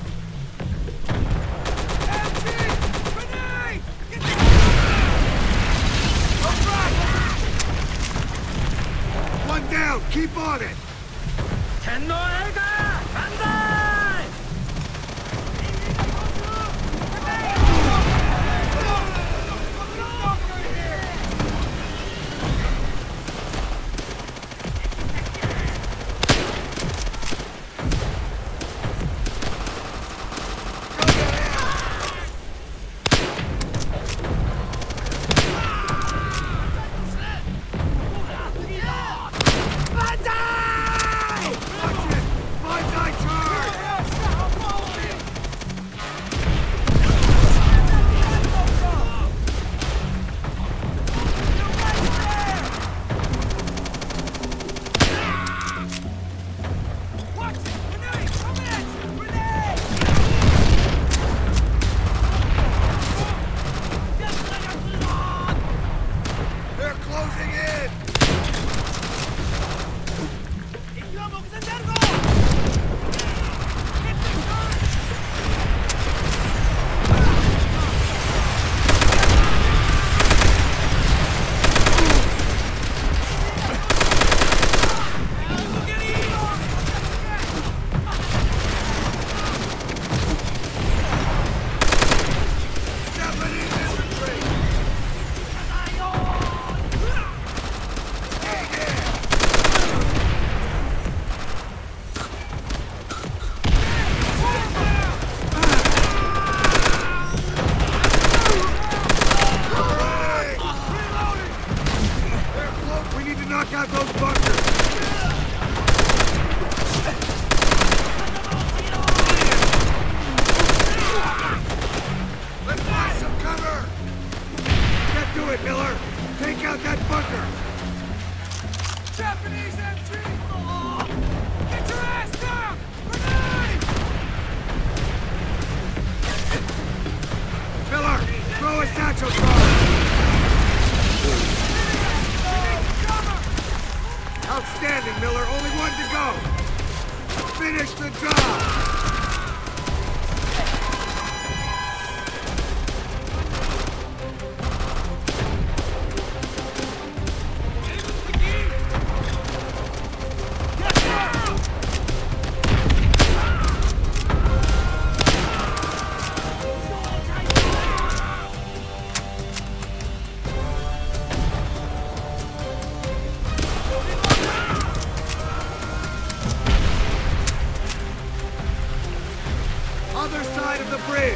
One down! Keep on it! Outstanding, Miller. Only one to go. Finish the job. Other side of the bridge!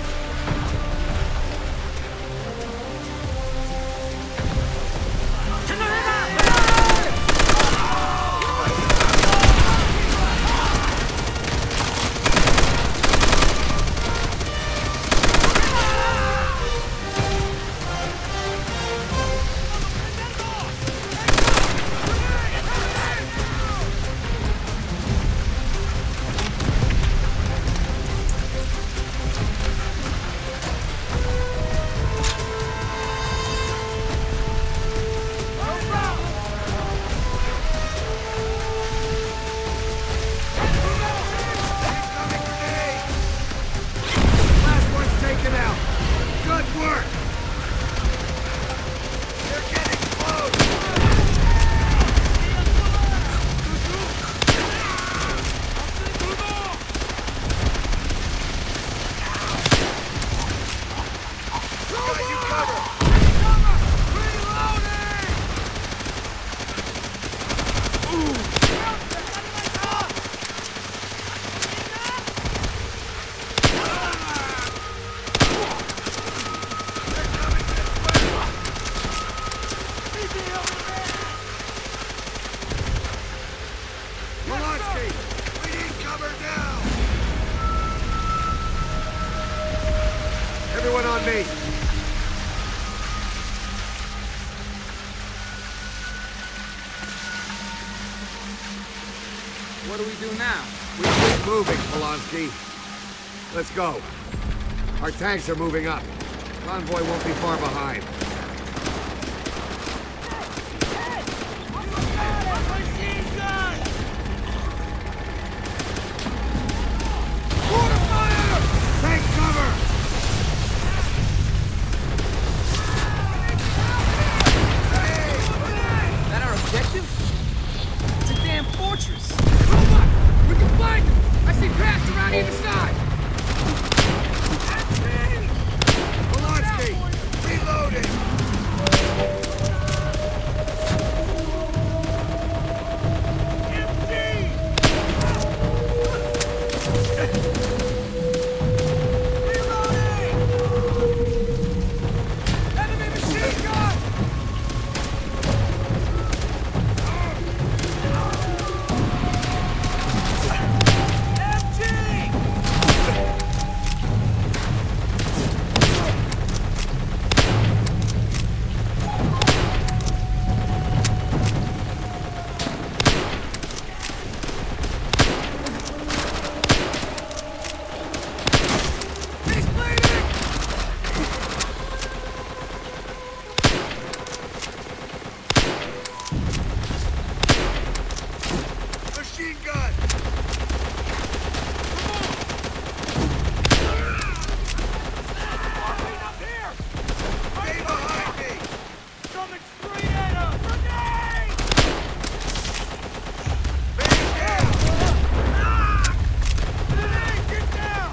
Everyone on me. What do we do now? We keep moving, Polanski. Let's go. Our tanks are moving up. Convoy won't be far behind. gun! Stay behind me! Coming straight at us! Grenade! Man down! Grenade, get down!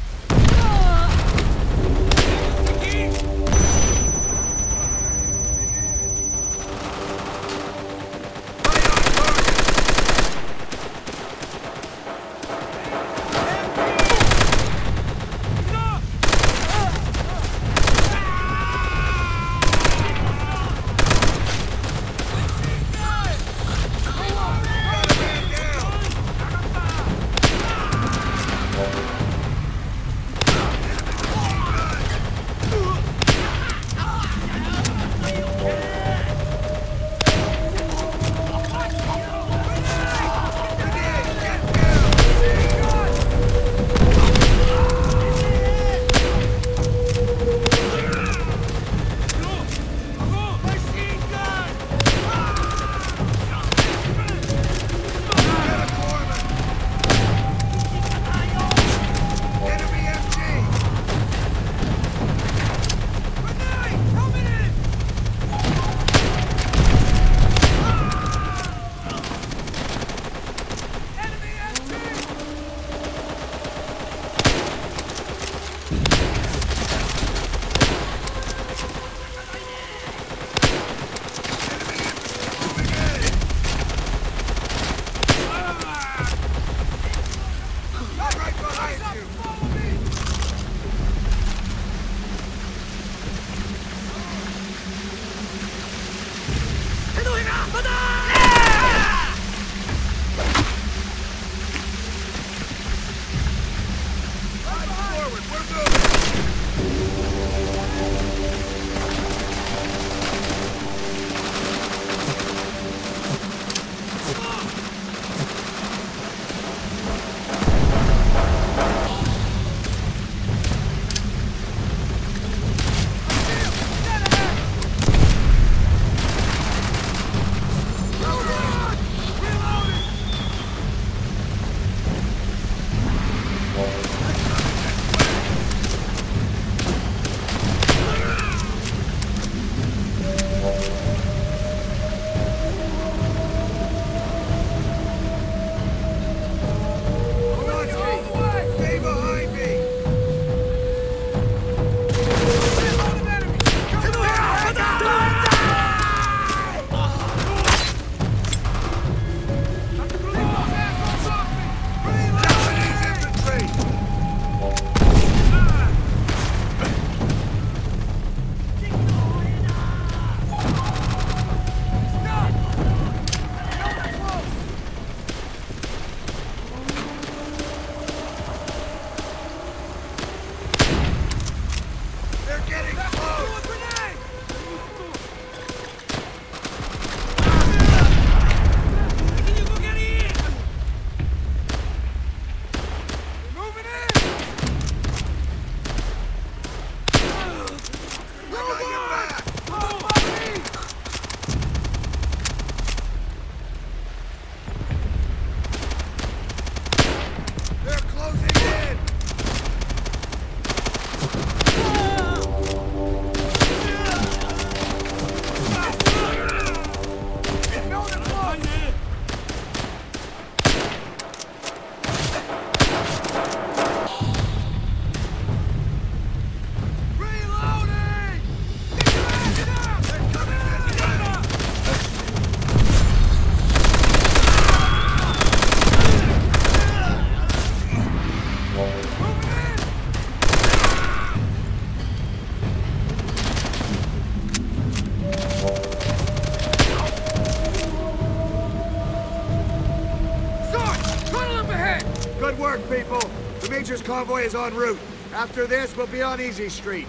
Major's convoy is en route. After this, we'll be on Easy Street.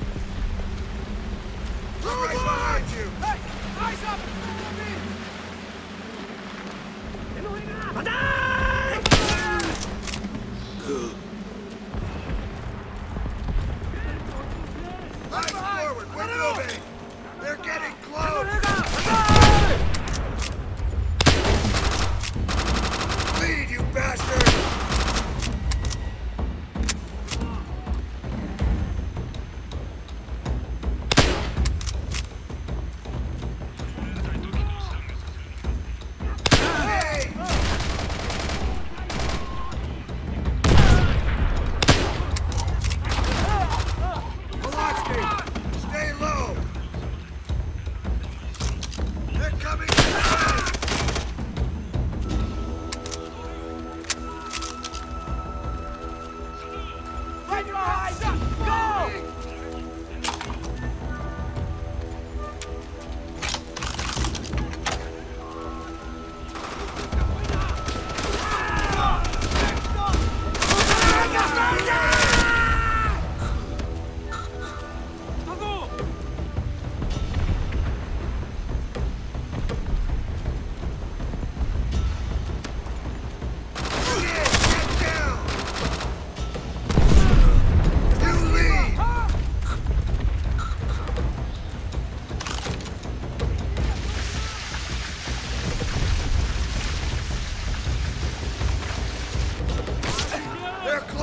I'm right behind you! Hey! Eyes up! Eyes forward! We're moving! They're getting close! Lead, you bastard!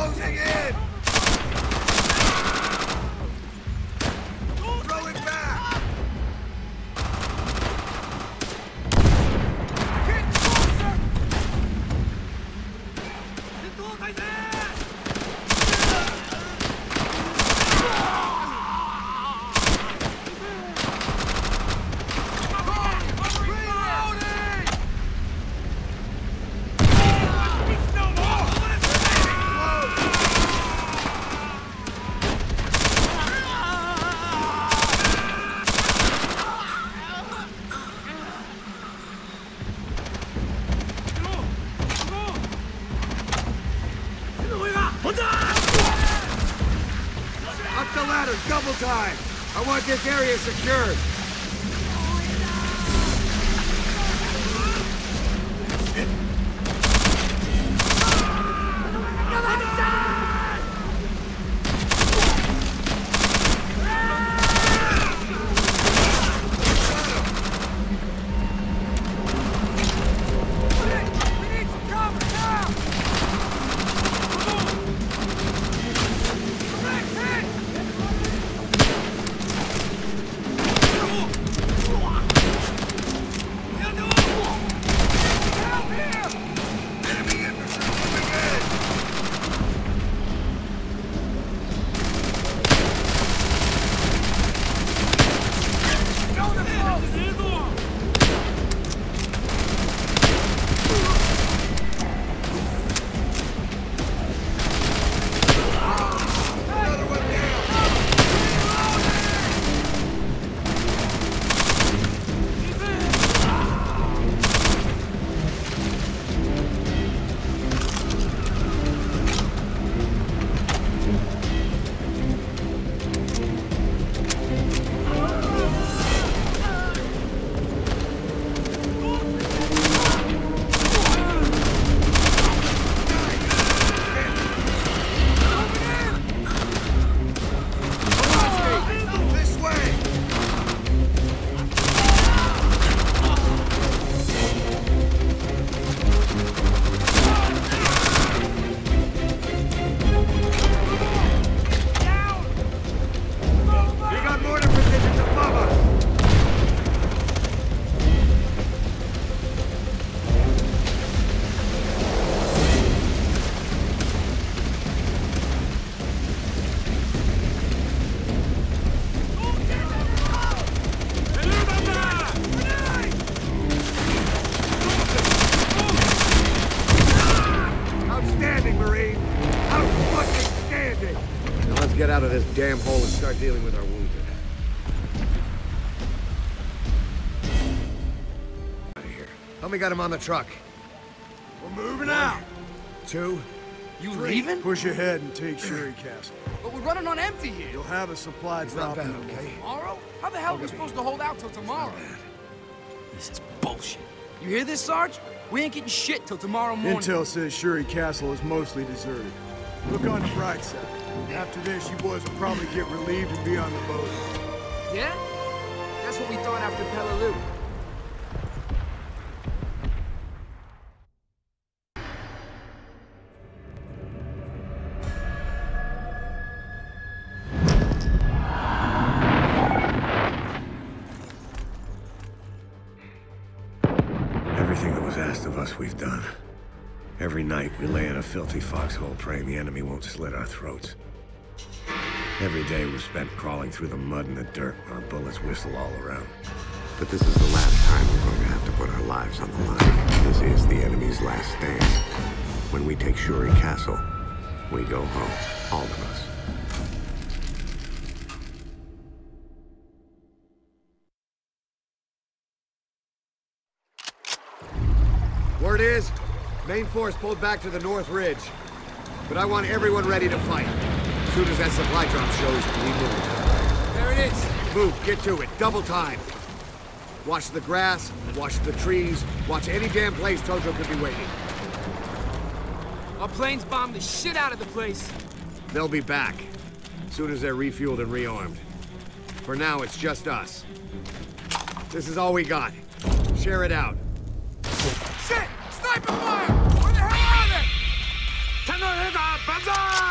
Closing in! Throw it back! Get closer! Up the ladder, double time! I want this area secured! Get out of this damn hole and start dealing with our wounded. Out of here. Help me get him on the truck. We're moving out. Two. You three. leaving? Push ahead and take Shuri Castle. But we're running on empty here. You'll have a supply It's drop. not bad, in the okay? Tomorrow? How the hell are we supposed to hold out till tomorrow? This is bullshit. You hear this, Sarge? We ain't getting shit till tomorrow morning. Intel says Shuri Castle is mostly deserted. Look on the bright side. After this, you boys will probably get relieved and be on the boat. Yeah? That's what we thought after PELELIU. Everything that was asked of us, we've done. Every night, we lay in a filthy foxhole praying the enemy won't slit our throats. Every day we've spent crawling through the mud and the dirt while our bullets whistle all around. But this is the last time we're going to have to put our lives on the line. This is the enemy's last stand. When we take Shuri Castle, we go home, all of us. Word is, main force pulled back to the North Ridge. But I want everyone ready to fight. As soon as that supply drop shows, we move. There it is. Move, get to it, double time. Watch the grass, watch the trees, watch any damn place Tojo could be waiting. Our planes bombed the shit out of the place. They'll be back, as soon as they're refueled and rearmed. For now, it's just us. This is all we got. Share it out. Shit! Sniper fire! Where the hell are they? Banzai!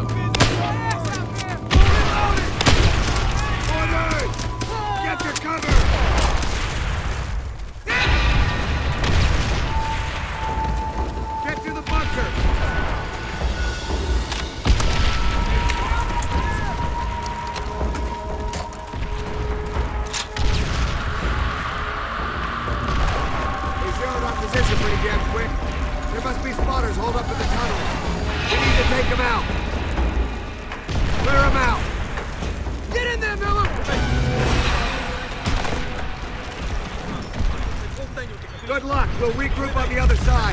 Good luck. We'll regroup on the other side.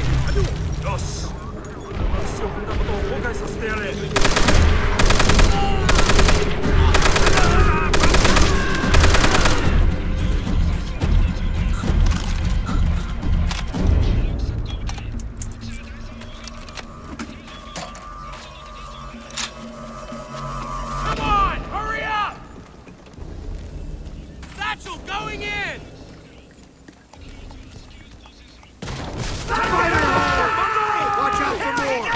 Come on! Hurry up! Satchel going in! Fire! Watch out for more!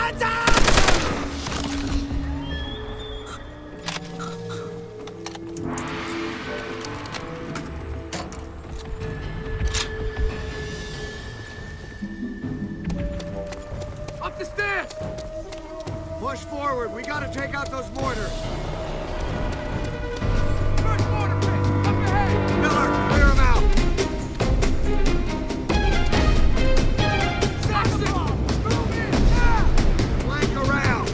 Up the stairs! Push forward. We gotta take out those mortars. First mortar pit! Up ahead! Miller, clear them out. Saxon! Move in! Now! Flank around.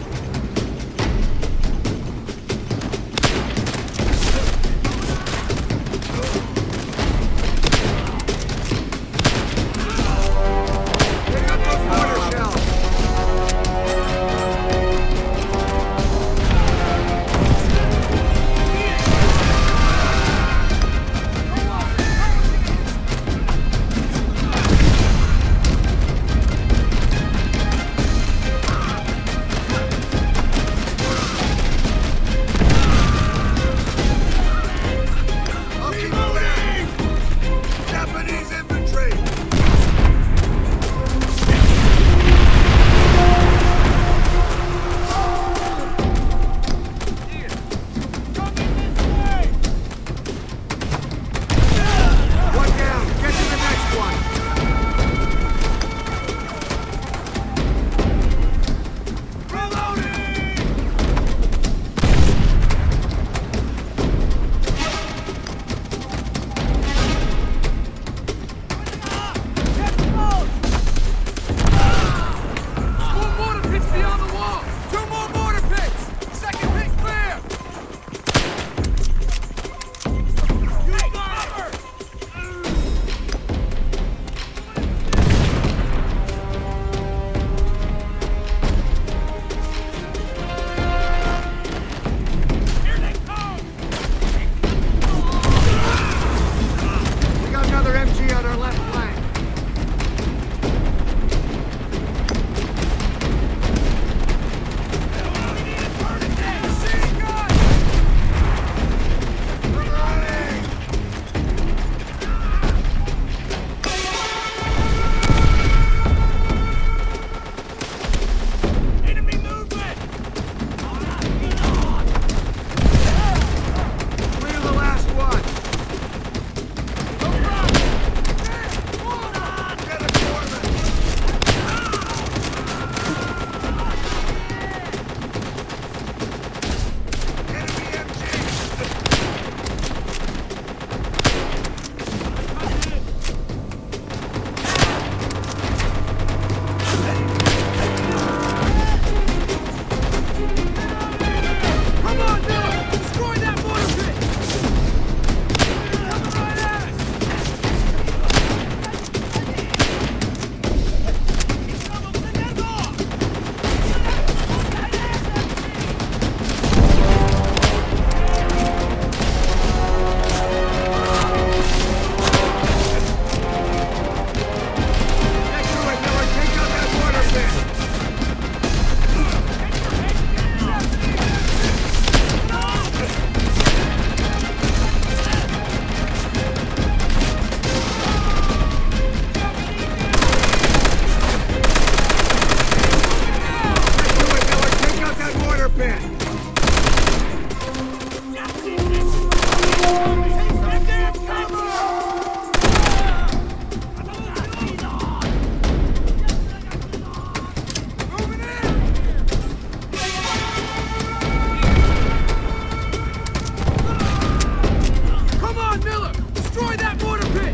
Pick up those mortar shells. Japanese infantry! One down. Get to the next one. More mortar pits beyond the wall! Two more mortar pits! Second pit clear! Use cover! Here they come! We got another M G on our left flank. Machine gun! Enemy movement! Clear the last one. Get a corner. Enemy M G. Come on, Miller! Destroy that mortar pit! Right at us! Get to it, Miller. Take out that mortar pit. Get to it, Miller. Take out that mortar pit. Moving in! Come on, Miller! Destroy that mortar pit!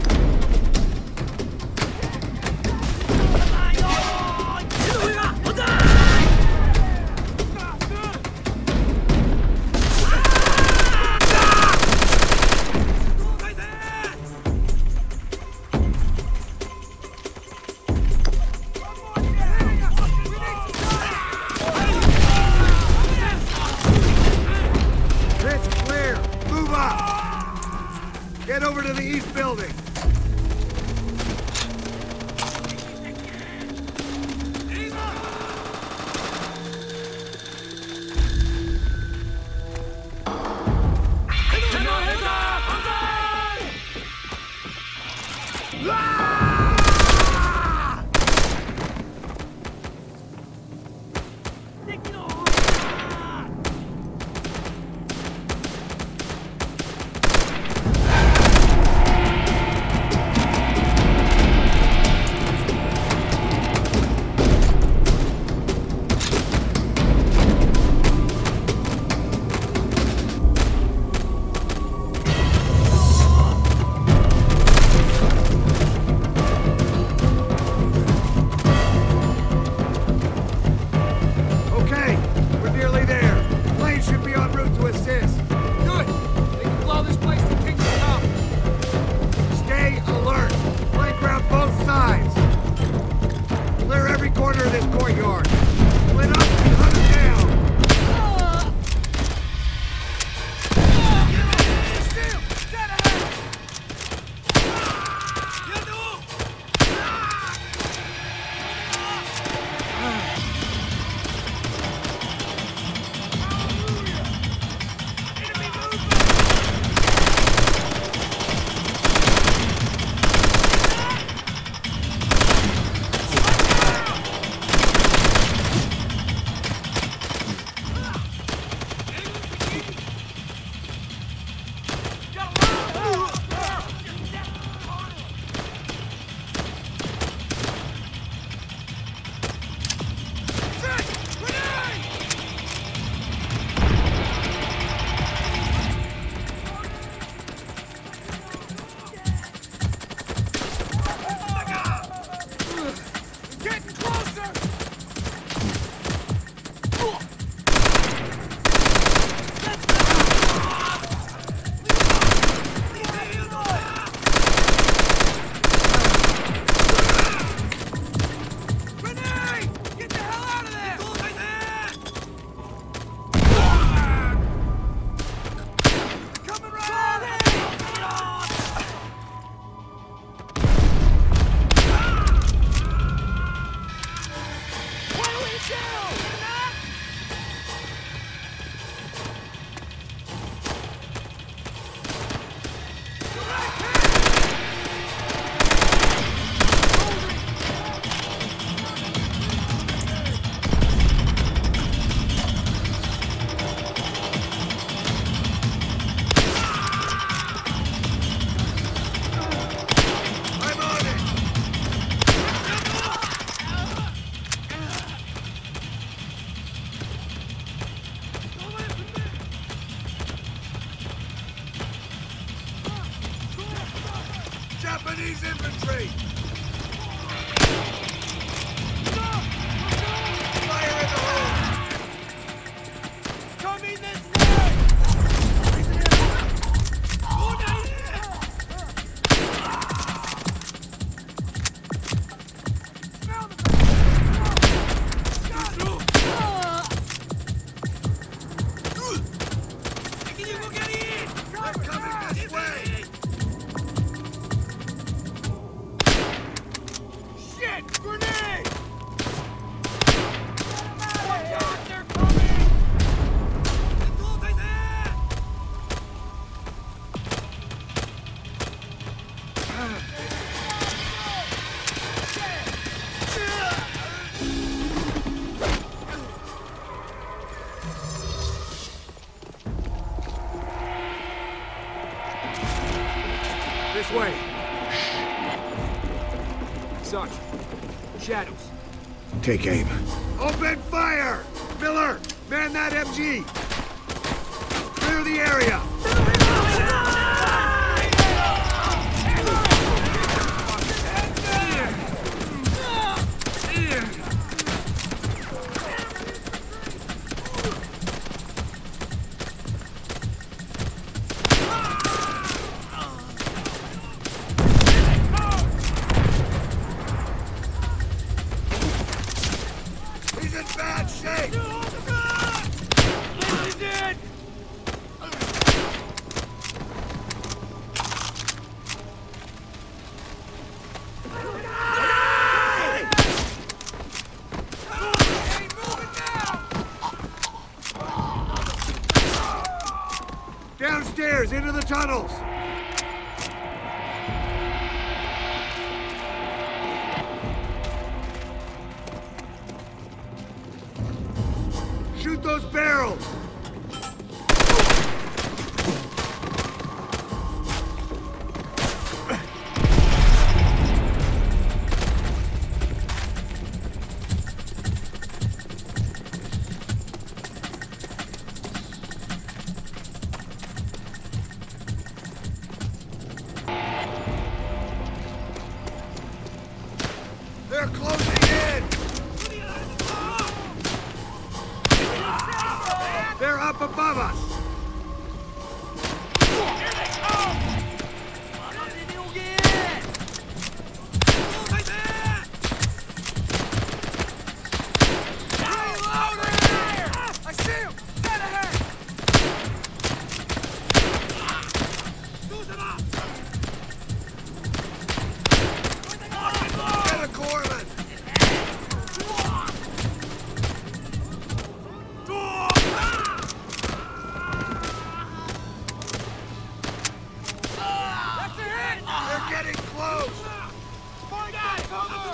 Pit's clear. Move up. Get over to the east building. Japanese infantry! Fire in the hole! Coming this way! This way. Sarge. Shadows. Take aim. Open fire! Miller, man that M G! Clear the area! Downstairs, into the tunnels! Shoot those barrels! They're closing in! They're up above us! Here they come! I see him! Dead ahead! Get a Corlin! That's a hit! They're getting close! My God, cover!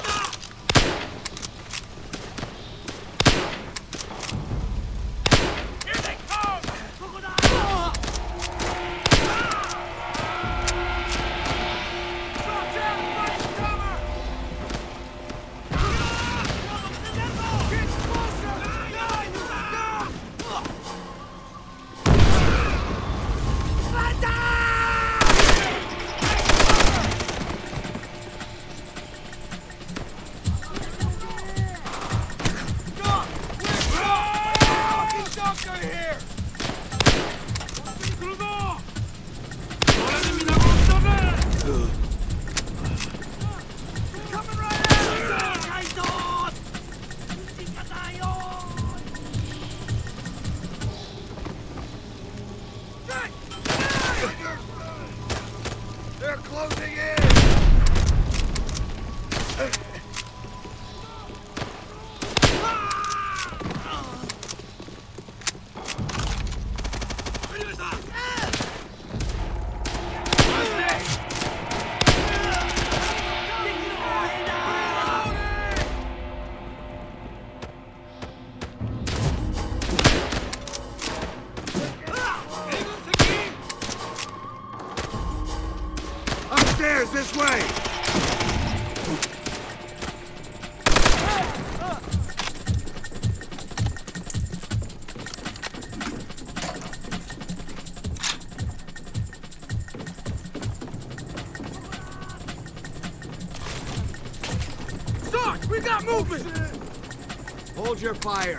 Here they come! Drop down and find some cover! Get closer! They're closing in! Upstairs, this way! We got movement! Hold your fire.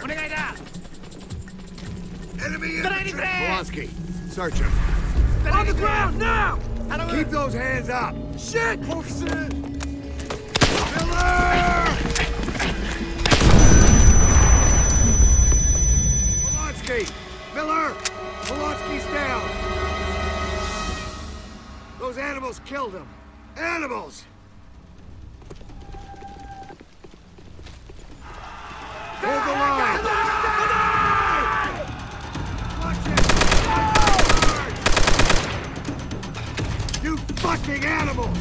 Enemy infantry! Polonsky, search him. On the ground, now! Keep those hands up! Shit! Miller! Polonsky! Miller! Polonsky's down! Those animals killed him! Animals! Hold the line! Watch it! You fucking animals!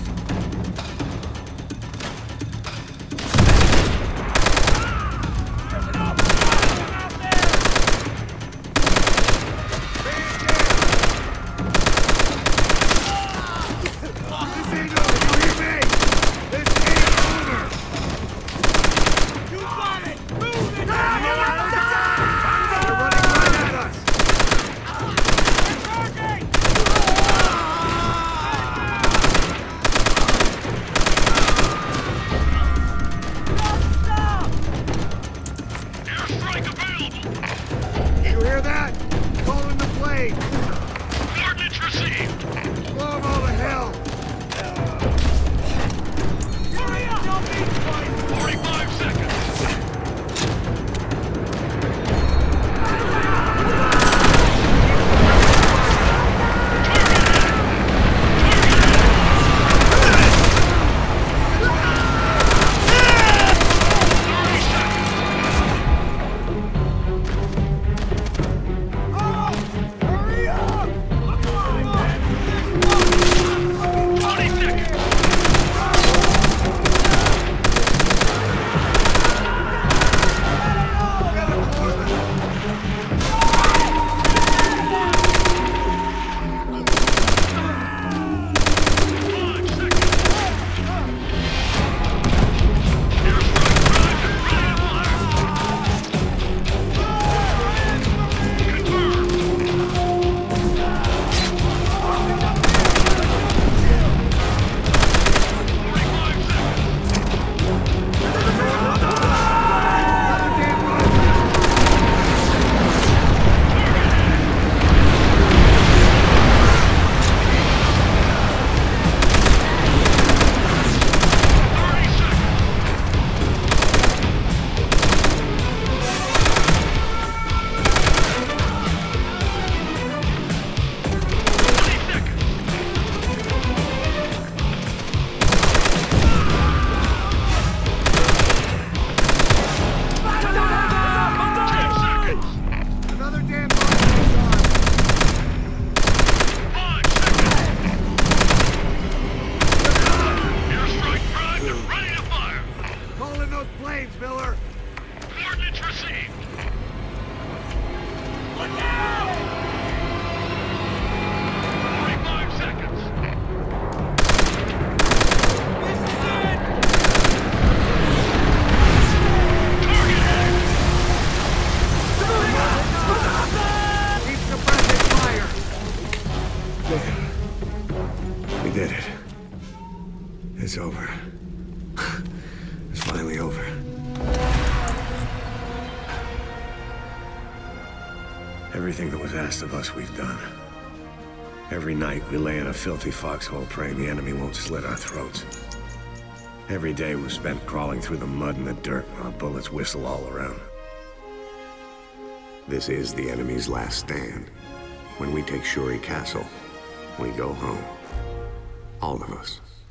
It's over. It's finally over. Everything that was asked of us, we've done. Every night we lay in a filthy foxhole praying the enemy won't slit our throats. Every day we've spent crawling through the mud and the dirt while bullets whistle all around. This is the enemy's last stand. When we take Shuri Castle, we go home. All of us.